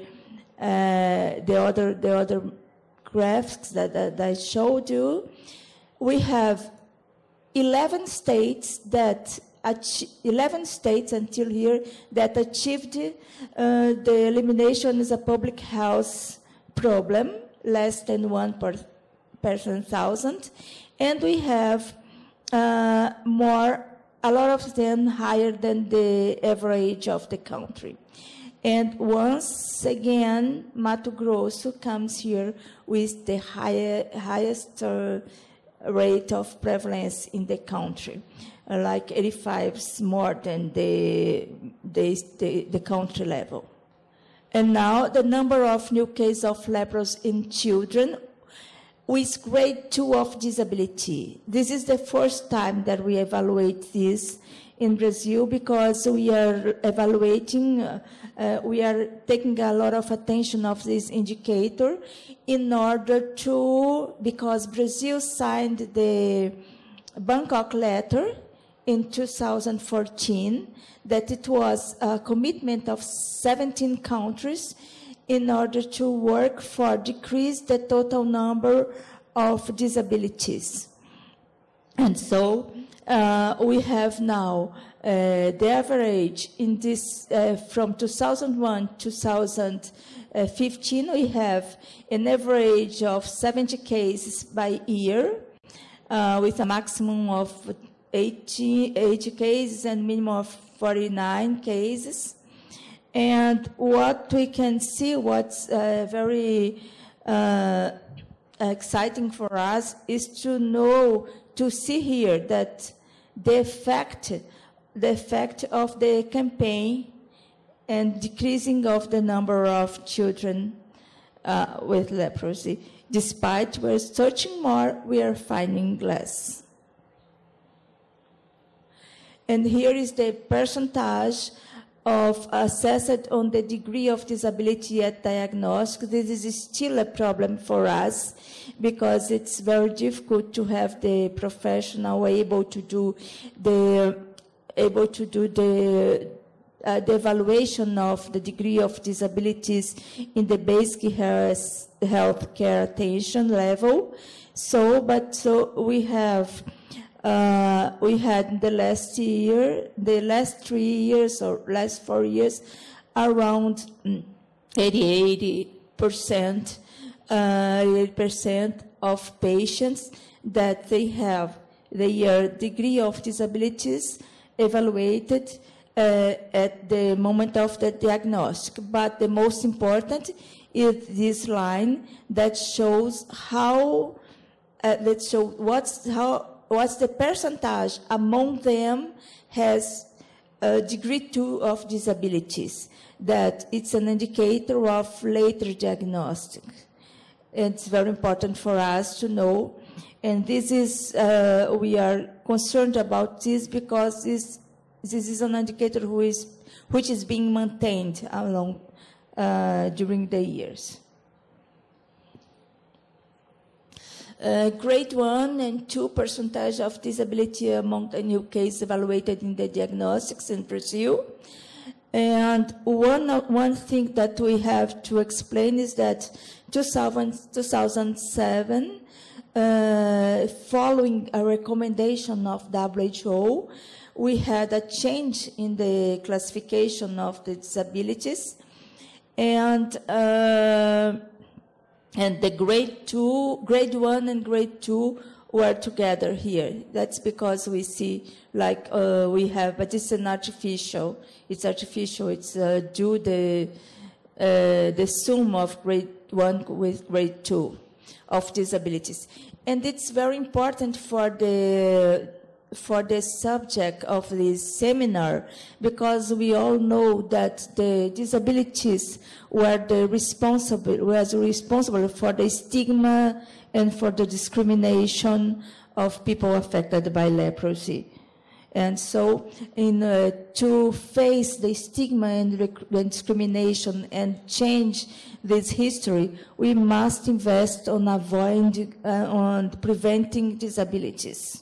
uh, the other the other graphs that, that I showed you. We have eleven states that eleven states until here that achieved uh, the elimination as a public health problem, less than one per person thousand, and we have uh, more, a lot of them higher than the average of the country. And once again, Mato Grosso comes here with the higher, highest uh, rate of prevalence in the country, uh, like eighty-five more than the, the, the, the country level. And now the number of new cases of leprosy in children with grade two of disability. This is the first time that we evaluate this in Brazil, because we are evaluating, uh, uh, we are taking a lot of attention of this indicator in order to, because Brazil signed the Bangkok letter in two thousand fourteen, that it was a commitment of seventeen countries in order to work for decrease the total number of disabilities. And so uh, we have now uh, the average in this, uh, from two thousand one to two thousand fifteen, we have an average of seventy cases by year, uh, with a maximum of eighty, eighty cases and minimum of forty-nine cases. And what we can see, what's uh, very uh, exciting for us, is to know, to see here that the effect, the effect of the campaign and decreasing of the number of children uh, with leprosy. Despite we're searching more, we are finding less. And here is the percentage of assessed on the degree of disability at diagnosis. This is still a problem for us, because it's very difficult to have the professional able to do the able to do the uh, the evaluation of the degree of disabilities in the basic health healthcare attention level. So, but so we have. Uh, we had the last year, the last three years or last four years, around eighty percent, uh, eighty percent of patients that they have their degree of disabilities evaluated uh, at the moment of the diagnosis. But the most important is this line that shows how, uh, that show what's how. What's the percentage among them has a degree two of disabilities, that it's an indicator of later diagnostic. It's very important for us to know, and this is, uh, we are concerned about this because this, this is an indicator who is, which is being maintained along, uh, during the years. Uh, grade one and two percentage of disability among the new cases evaluated in the diagnostics in Brazil. And one, one thing that we have to explain is that two thousand seven, uh, following a recommendation of W H O, we had a change in the classification of the disabilities, and uh, and the grade two, grade one and grade two were together here. That's because we see, like, uh, we have, but it's an artificial. It's artificial. It's uh, due the uh, the sum of grade one with grade two of disabilities, and it's very important for the for the subject of this seminar, because we all know that the disabilities were the responsible was responsible for the stigma and for the discrimination of people affected by leprosy. And so, in uh, to face the stigma and, and discrimination and change this history, we must invest on avoiding, uh, on preventing disabilities,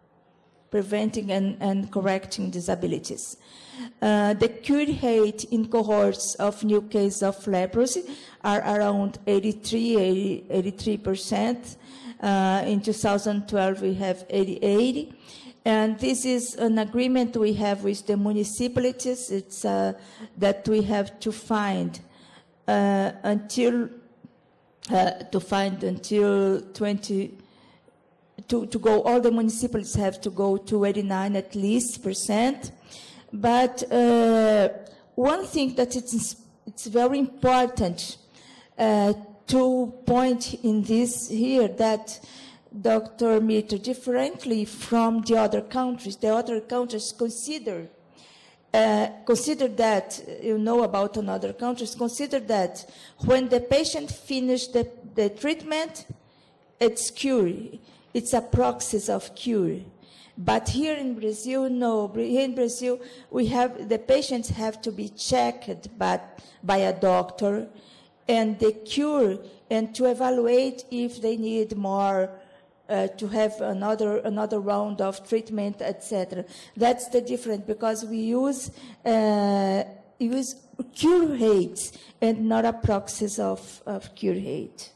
preventing and, and correcting disabilities. Uh, the cure rate in cohorts of new cases of leprosy are around eighty-three, eighty-three percent. Uh, in two thousand twelve, we have eighty-eight. And this is an agreement we have with the municipalities. It's uh, that we have to find uh, until uh, to find until twenty. To, to go, all the municipalities have to go to eighty-nine at least percent. But uh, one thing that it's, it's very important uh, to point in this here, that Doctor Mitter, differently from the other countries, the other countries consider, uh, consider that, you know about another countries, consider that when the patient finishes the, the treatment, it's cured. It's a process of cure. But here in Brazil, no. Here in Brazil, we have, the patients have to be checked by, by a doctor, and the cure, and to evaluate if they need more, uh, to have another, another round of treatment, et cetera. That's the difference, because we use, uh, use cure rates and not a process of, of cure rate.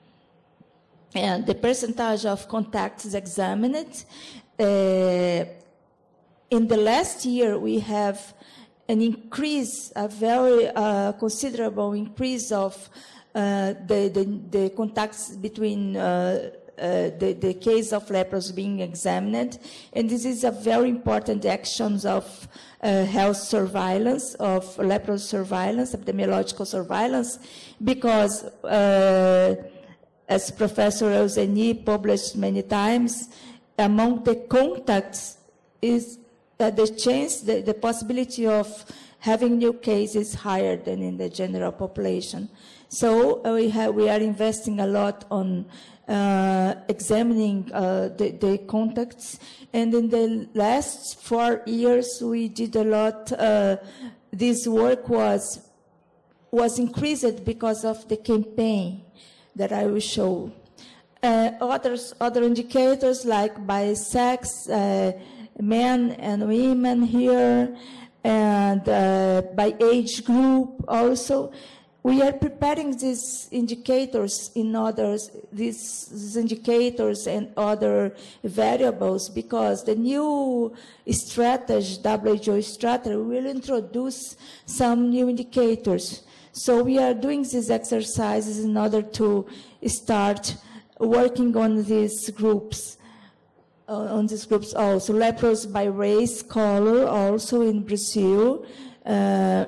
And the percentage of contacts examined, uh, in the last year we have an increase, a very uh, considerable increase of uh, the, the, the contacts between uh, uh, the, the case of leprosy being examined. And this is a very important actions of uh, health surveillance, of leprosy surveillance, epidemiological surveillance, because uh, as Professor Euseni published many times, among the contacts is uh, the chance, the, the possibility of having new cases higher than in the general population. So uh, we, have, we are investing a lot on uh, examining uh, the, the contacts. And in the last four years, we did a lot. Uh, this work was, was increased because of the campaign that I will show. Uh, others, other indicators like by sex, uh, men and women here, and uh, by age group also. We are preparing these indicators in others, these, these indicators and other variables, because the new strategy, W H O strategy, will introduce some new indicators. So we are doing these exercises in order to start working on these groups, uh, on these groups also. Leprosy by race, color, also in Brazil. Uh,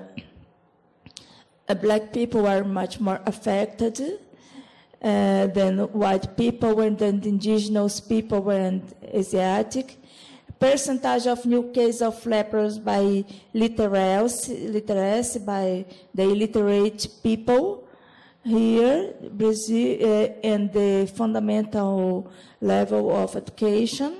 uh, black people are much more affected uh, than white people, and then indigenous people and Asiatic. Percentage of new cases of leprosy by literacy, literacy by the illiterate people here, Brazil, uh, and the fundamental level of education.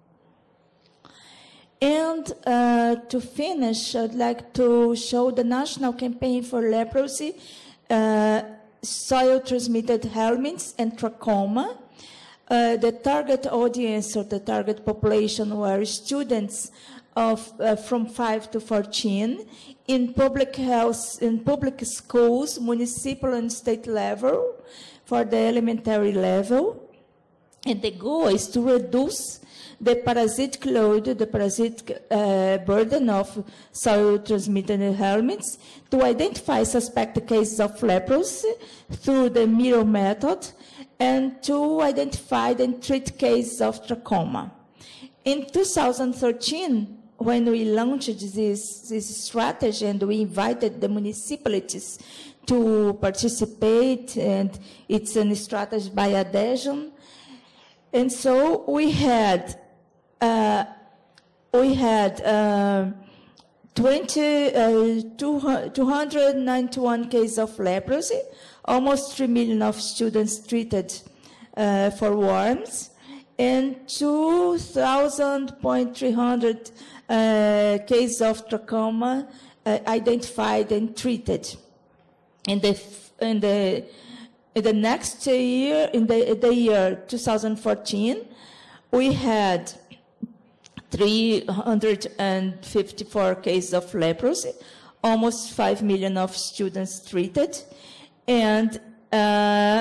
And uh, to finish, I'd like to show the national campaign for leprosy, uh, soil-transmitted helminths and trachoma. Uh, the target audience or the target population were students of uh, from five to fourteen in public health, in public schools, municipal and state level, for the elementary level. And the goal is to reduce the parasitic load, the parasitic uh, burden of soil-transmitted helminths, to identify suspected cases of leprosy through the mirror method, and to identify and treat cases of trachoma. In two thousand thirteen, when we launched this, this strategy and we invited the municipalities to participate, and it's a strategy by adhesion, and so we had uh, we had uh, twenty, uh, two hundred ninety-one cases of leprosy, almost three million of students treated uh, for worms, and two thousand three hundred uh, cases of trachoma uh, identified and treated. In the in the in the next year, in the, the year two thousand fourteen, we had three hundred fifty-four cases of leprosy, almost five million of students treated, and uh,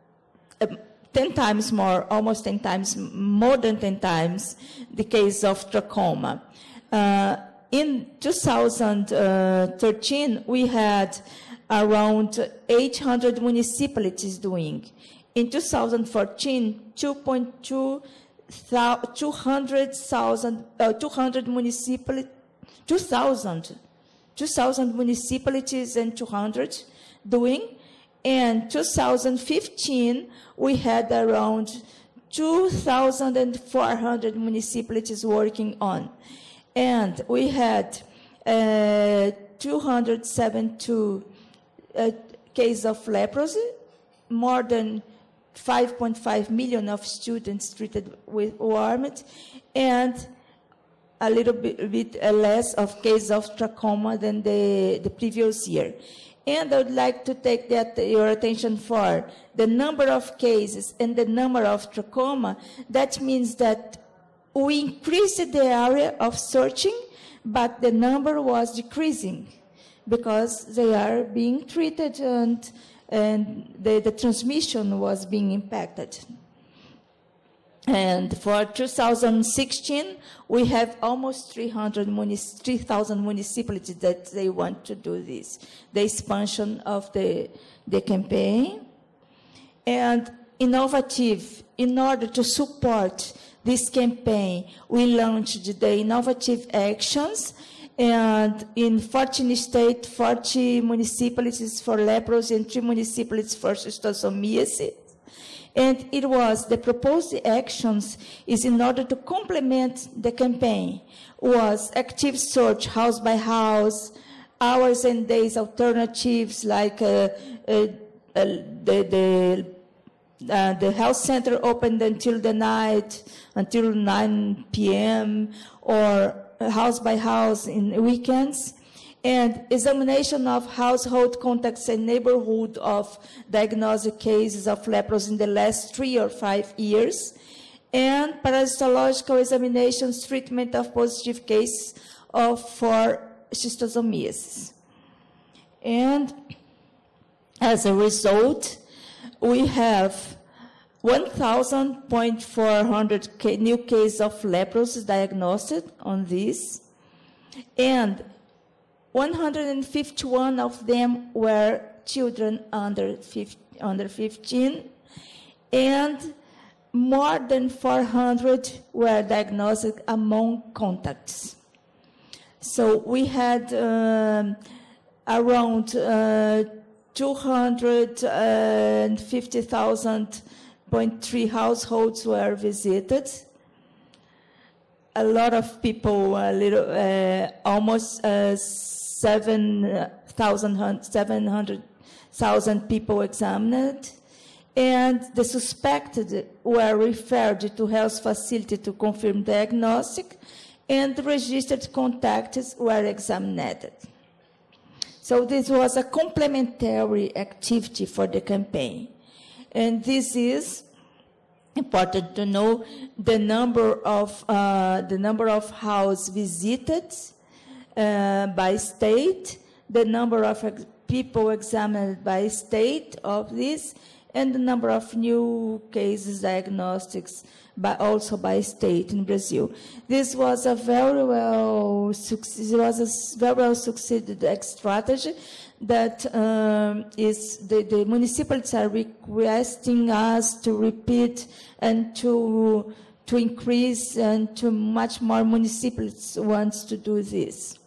ten times more, almost ten times, more than ten times the case of trachoma. Uh, in two thousand thirteen, we had around eight hundred municipalities doing. In two thousand fourteen, two point two two hundred thousand, uh, two hundred municipalities, two thousand, two thousand municipalities and two hundred doing. And two thousand fifteen, we had around two thousand four hundred municipalities working on. And we had uh, two hundred seventy-two uh, cases of leprosy, more than five point five million of students treated with worms, and a little bit, bit less of cases of trachoma than the, the previous year. And I would like to take that your attention for the number of cases and the number of trachoma. That means that we increased the area of searching, but the number was decreasing because they are being treated and, and the, the transmission was being impacted. And for two thousand sixteen, we have almost three thousand municipalities that they want to do this, the expansion of the, the campaign. And innovative, in order to support this campaign, we launched the innovative actions, and in fourteen states, forty municipalities for leprosy and three municipalities for schistosomiasis. And it was, the proposed actions is in order to complement the campaign, was active search house by house, hours and days alternatives like uh, uh, uh, the, the, uh, the health center opened until the night, until nine p m, or house by house in weekends, and examination of household contacts and neighborhood of diagnosed cases of leprosy in the last three or five years, and parasitological examinations, treatment of positive cases of for schistosomiasis. And as a result, we have one thousand four hundred new cases of leprosy diagnosed on this, and one hundred fifty-one of them were children under fifteen, and more than four hundred were diagnosed among contacts. So we had um, around uh, two hundred fifty thousand point three households were visited. A lot of people, a little, uh, almost uh, seven thousand, seven hundred thousand people examined, and the suspected were referred to health facility to confirm diagnostic, and registered contacts were examined. So this was a complementary activity for the campaign. And this is important to know the number of, uh, the number of houses visited uh, by state, the number of ex people examined by state of this, and the number of new cases diagnostics, but also by state in Brazil. This was a very well, it was a very well succeeded strategy that um, is the, the municipalities are requesting us to repeat and to to increase, and to much more municipalities wants to do this.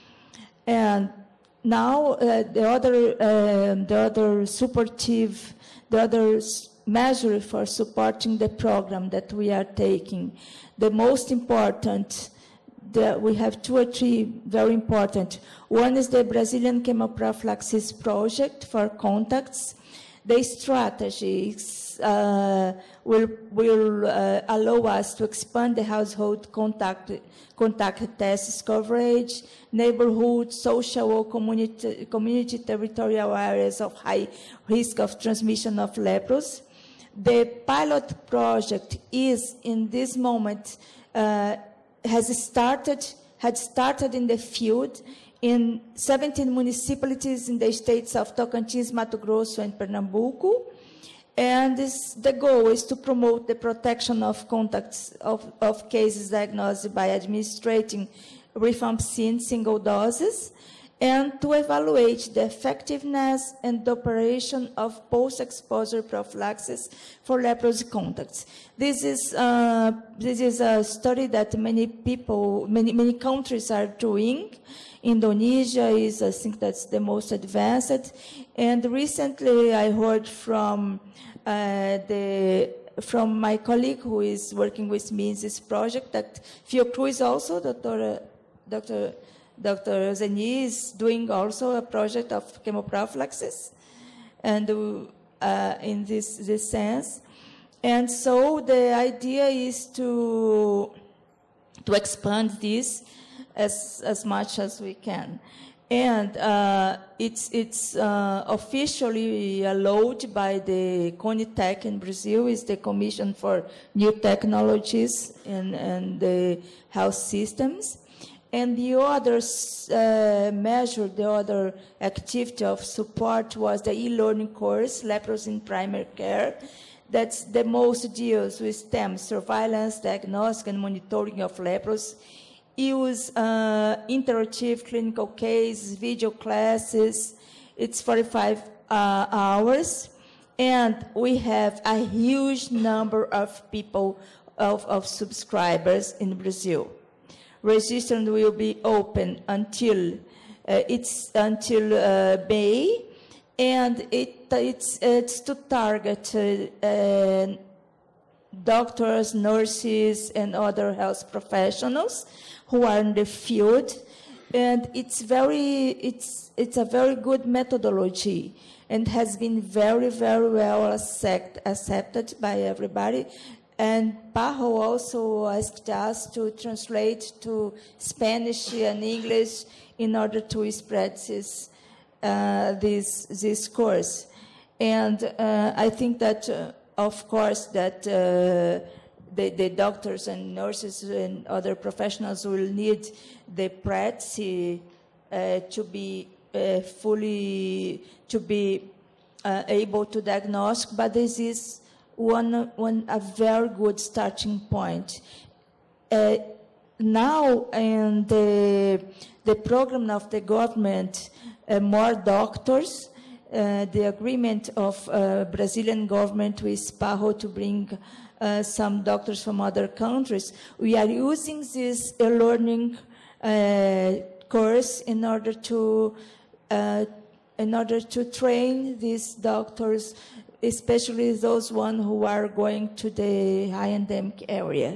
And now uh, the other uh, the other supportive, the other measure for supporting the program that we are taking, the most important, the, we have two or three very important. One is the Brazilian Chemoprophylaxis Project for contacts. The strategies uh, will, will uh, allow us to expand the household contact, contact tests coverage, neighborhood, social or community, community territorial areas of high risk of transmission of leprosy. The pilot project is, in this moment, uh, has started, had started in the field in seventeen municipalities in the states of Tocantins, Mato Grosso, and Pernambuco. And this, the goal is to promote the protection of contacts of, of cases diagnosed by administrating rifampicin single doses, and to evaluate the effectiveness and operation of post-exposure prophylaxis for leprosy contacts. This is, uh, this is a study that many people, many, many countries are doing. Indonesia is, I think, that's the most advanced. And recently I heard from uh, the from my colleague who is working with me in this project that Fiocruz also, Doctor Doctor Doctor Zeni, is doing also a project of chemoprophylaxis, and uh, in this this sense. And so the idea is to to expand this as as much as we can. And uh, it's, it's uh, officially allowed by the CONITEC in Brazil, is the Commission for New Technologies and, and the Health Systems. And the other uh, measure, the other activity of support was the e-learning course, Leprosy in Primary Care. That's the most deals with STEM, surveillance, diagnostic, and monitoring of leprosy. Use uh, interactive clinical cases, video classes. It's forty-five uh, hours. And we have a huge number of people, of, of subscribers in Brazil. Registration will be open until, uh, it's until uh, May. And it, it's, it's to target uh, uh, doctors, nurses, and other health professionals who are in the field, and it's very, it's, it's a very good methodology, and has been very, very well accept, accepted by everybody. And PAHO also asked us to translate to Spanish and English in order to spread this, uh, this, this course. And uh, I think that, uh, of course, that uh, The, the doctors and nurses and other professionals will need the practice uh, to be uh, fully, to be uh, able to diagnose, but this is one, one a very good starting point. Uh, now in the, the program of the government, uh, more doctors, uh, the agreement of uh, Brazilian government with PAHO to bring Uh, some doctors from other countries, we are using this e-learning uh, course in order to uh, in order to train these doctors, especially those ones who are going to the high endemic area.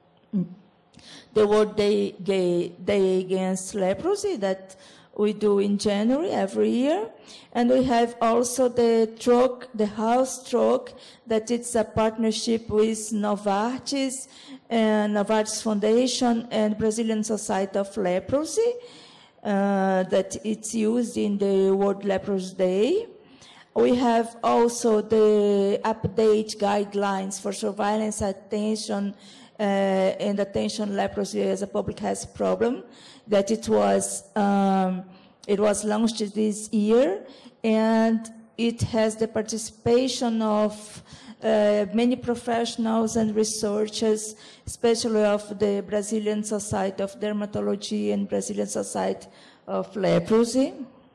The World Day, Day, Day Against Leprosy that we do in January every year. And we have also the stroke, the house stroke, that it's a partnership with Novartis, and Novartis Foundation and Brazilian Society of Leprosy, uh, that it's used in the World Leprosy Day. We have also the update guidelines for surveillance, attention, uh, and attention leprosy as a public health problem, that it was, um, it was launched this year. And it has the participation of uh, many professionals and researchers, especially of the Brazilian Society of Dermatology and Brazilian Society of Leprosy.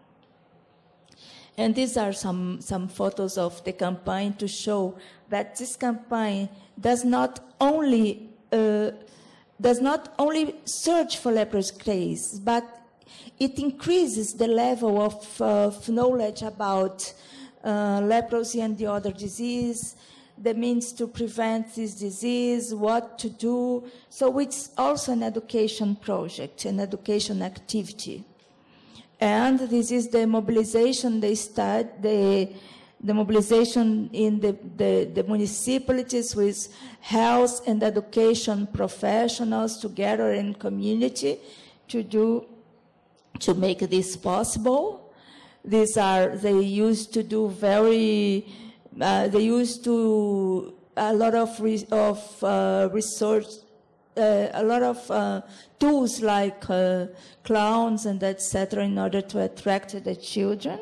And these are some, some photos of the campaign to show that this campaign does not only uh, does not only search for leprosy cases, but it increases the level of, uh, of knowledge about uh, leprosy and the other disease, the means to prevent this disease, what to do. So it's also an education project, an education activity. And this is the mobilization, they start, the, the mobilization in the, the, the municipalities with health and education professionals together in community to do, to make this possible. These are, they used to do very, uh, they used to, a lot of, re, of uh, research, uh, a lot of uh, tools like uh, clowns and et cetera in order to attract the children.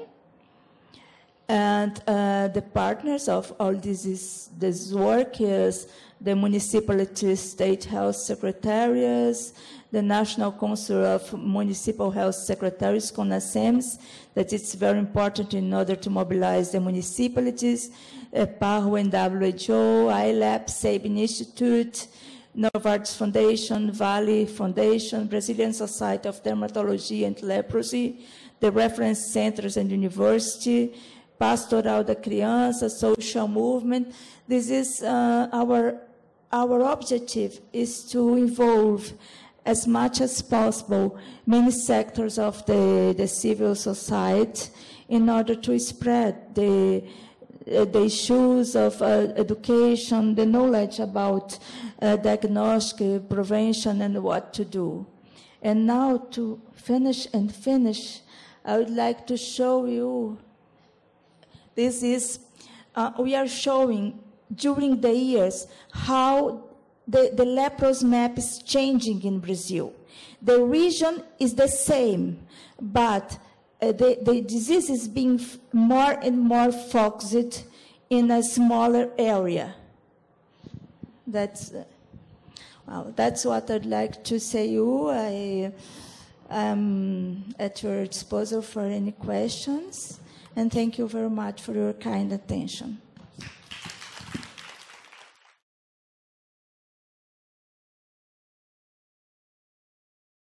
And uh, the partners of all this, is, this work is the municipality state health secretaries, the National Council of Municipal Health Secretaries, CONASEMS, that it's very important in order to mobilize the municipalities, uh, PAHO and W H O, I L A P, Sabin Institute, Novartis Foundation, Vale Foundation, Brazilian Society of Dermatology and Leprosy, the reference centers and university, Pastoral da Criança, social movement. This is uh, our, our objective is to involve as much as possible many sectors of the, the civil society in order to spread the, the issues of uh, education, the knowledge about uh, diagnostic, prevention, and what to do. And now to finish and finish, I would like to show you, this is, uh, we are showing during the years how the, the leprosy map is changing in Brazil. The region is the same, but uh, the, the disease is being more and more focused in a smaller area. That's, uh, well, that's what I'd like to say you. I am at your disposal for any questions, and thank you very much for your kind attention.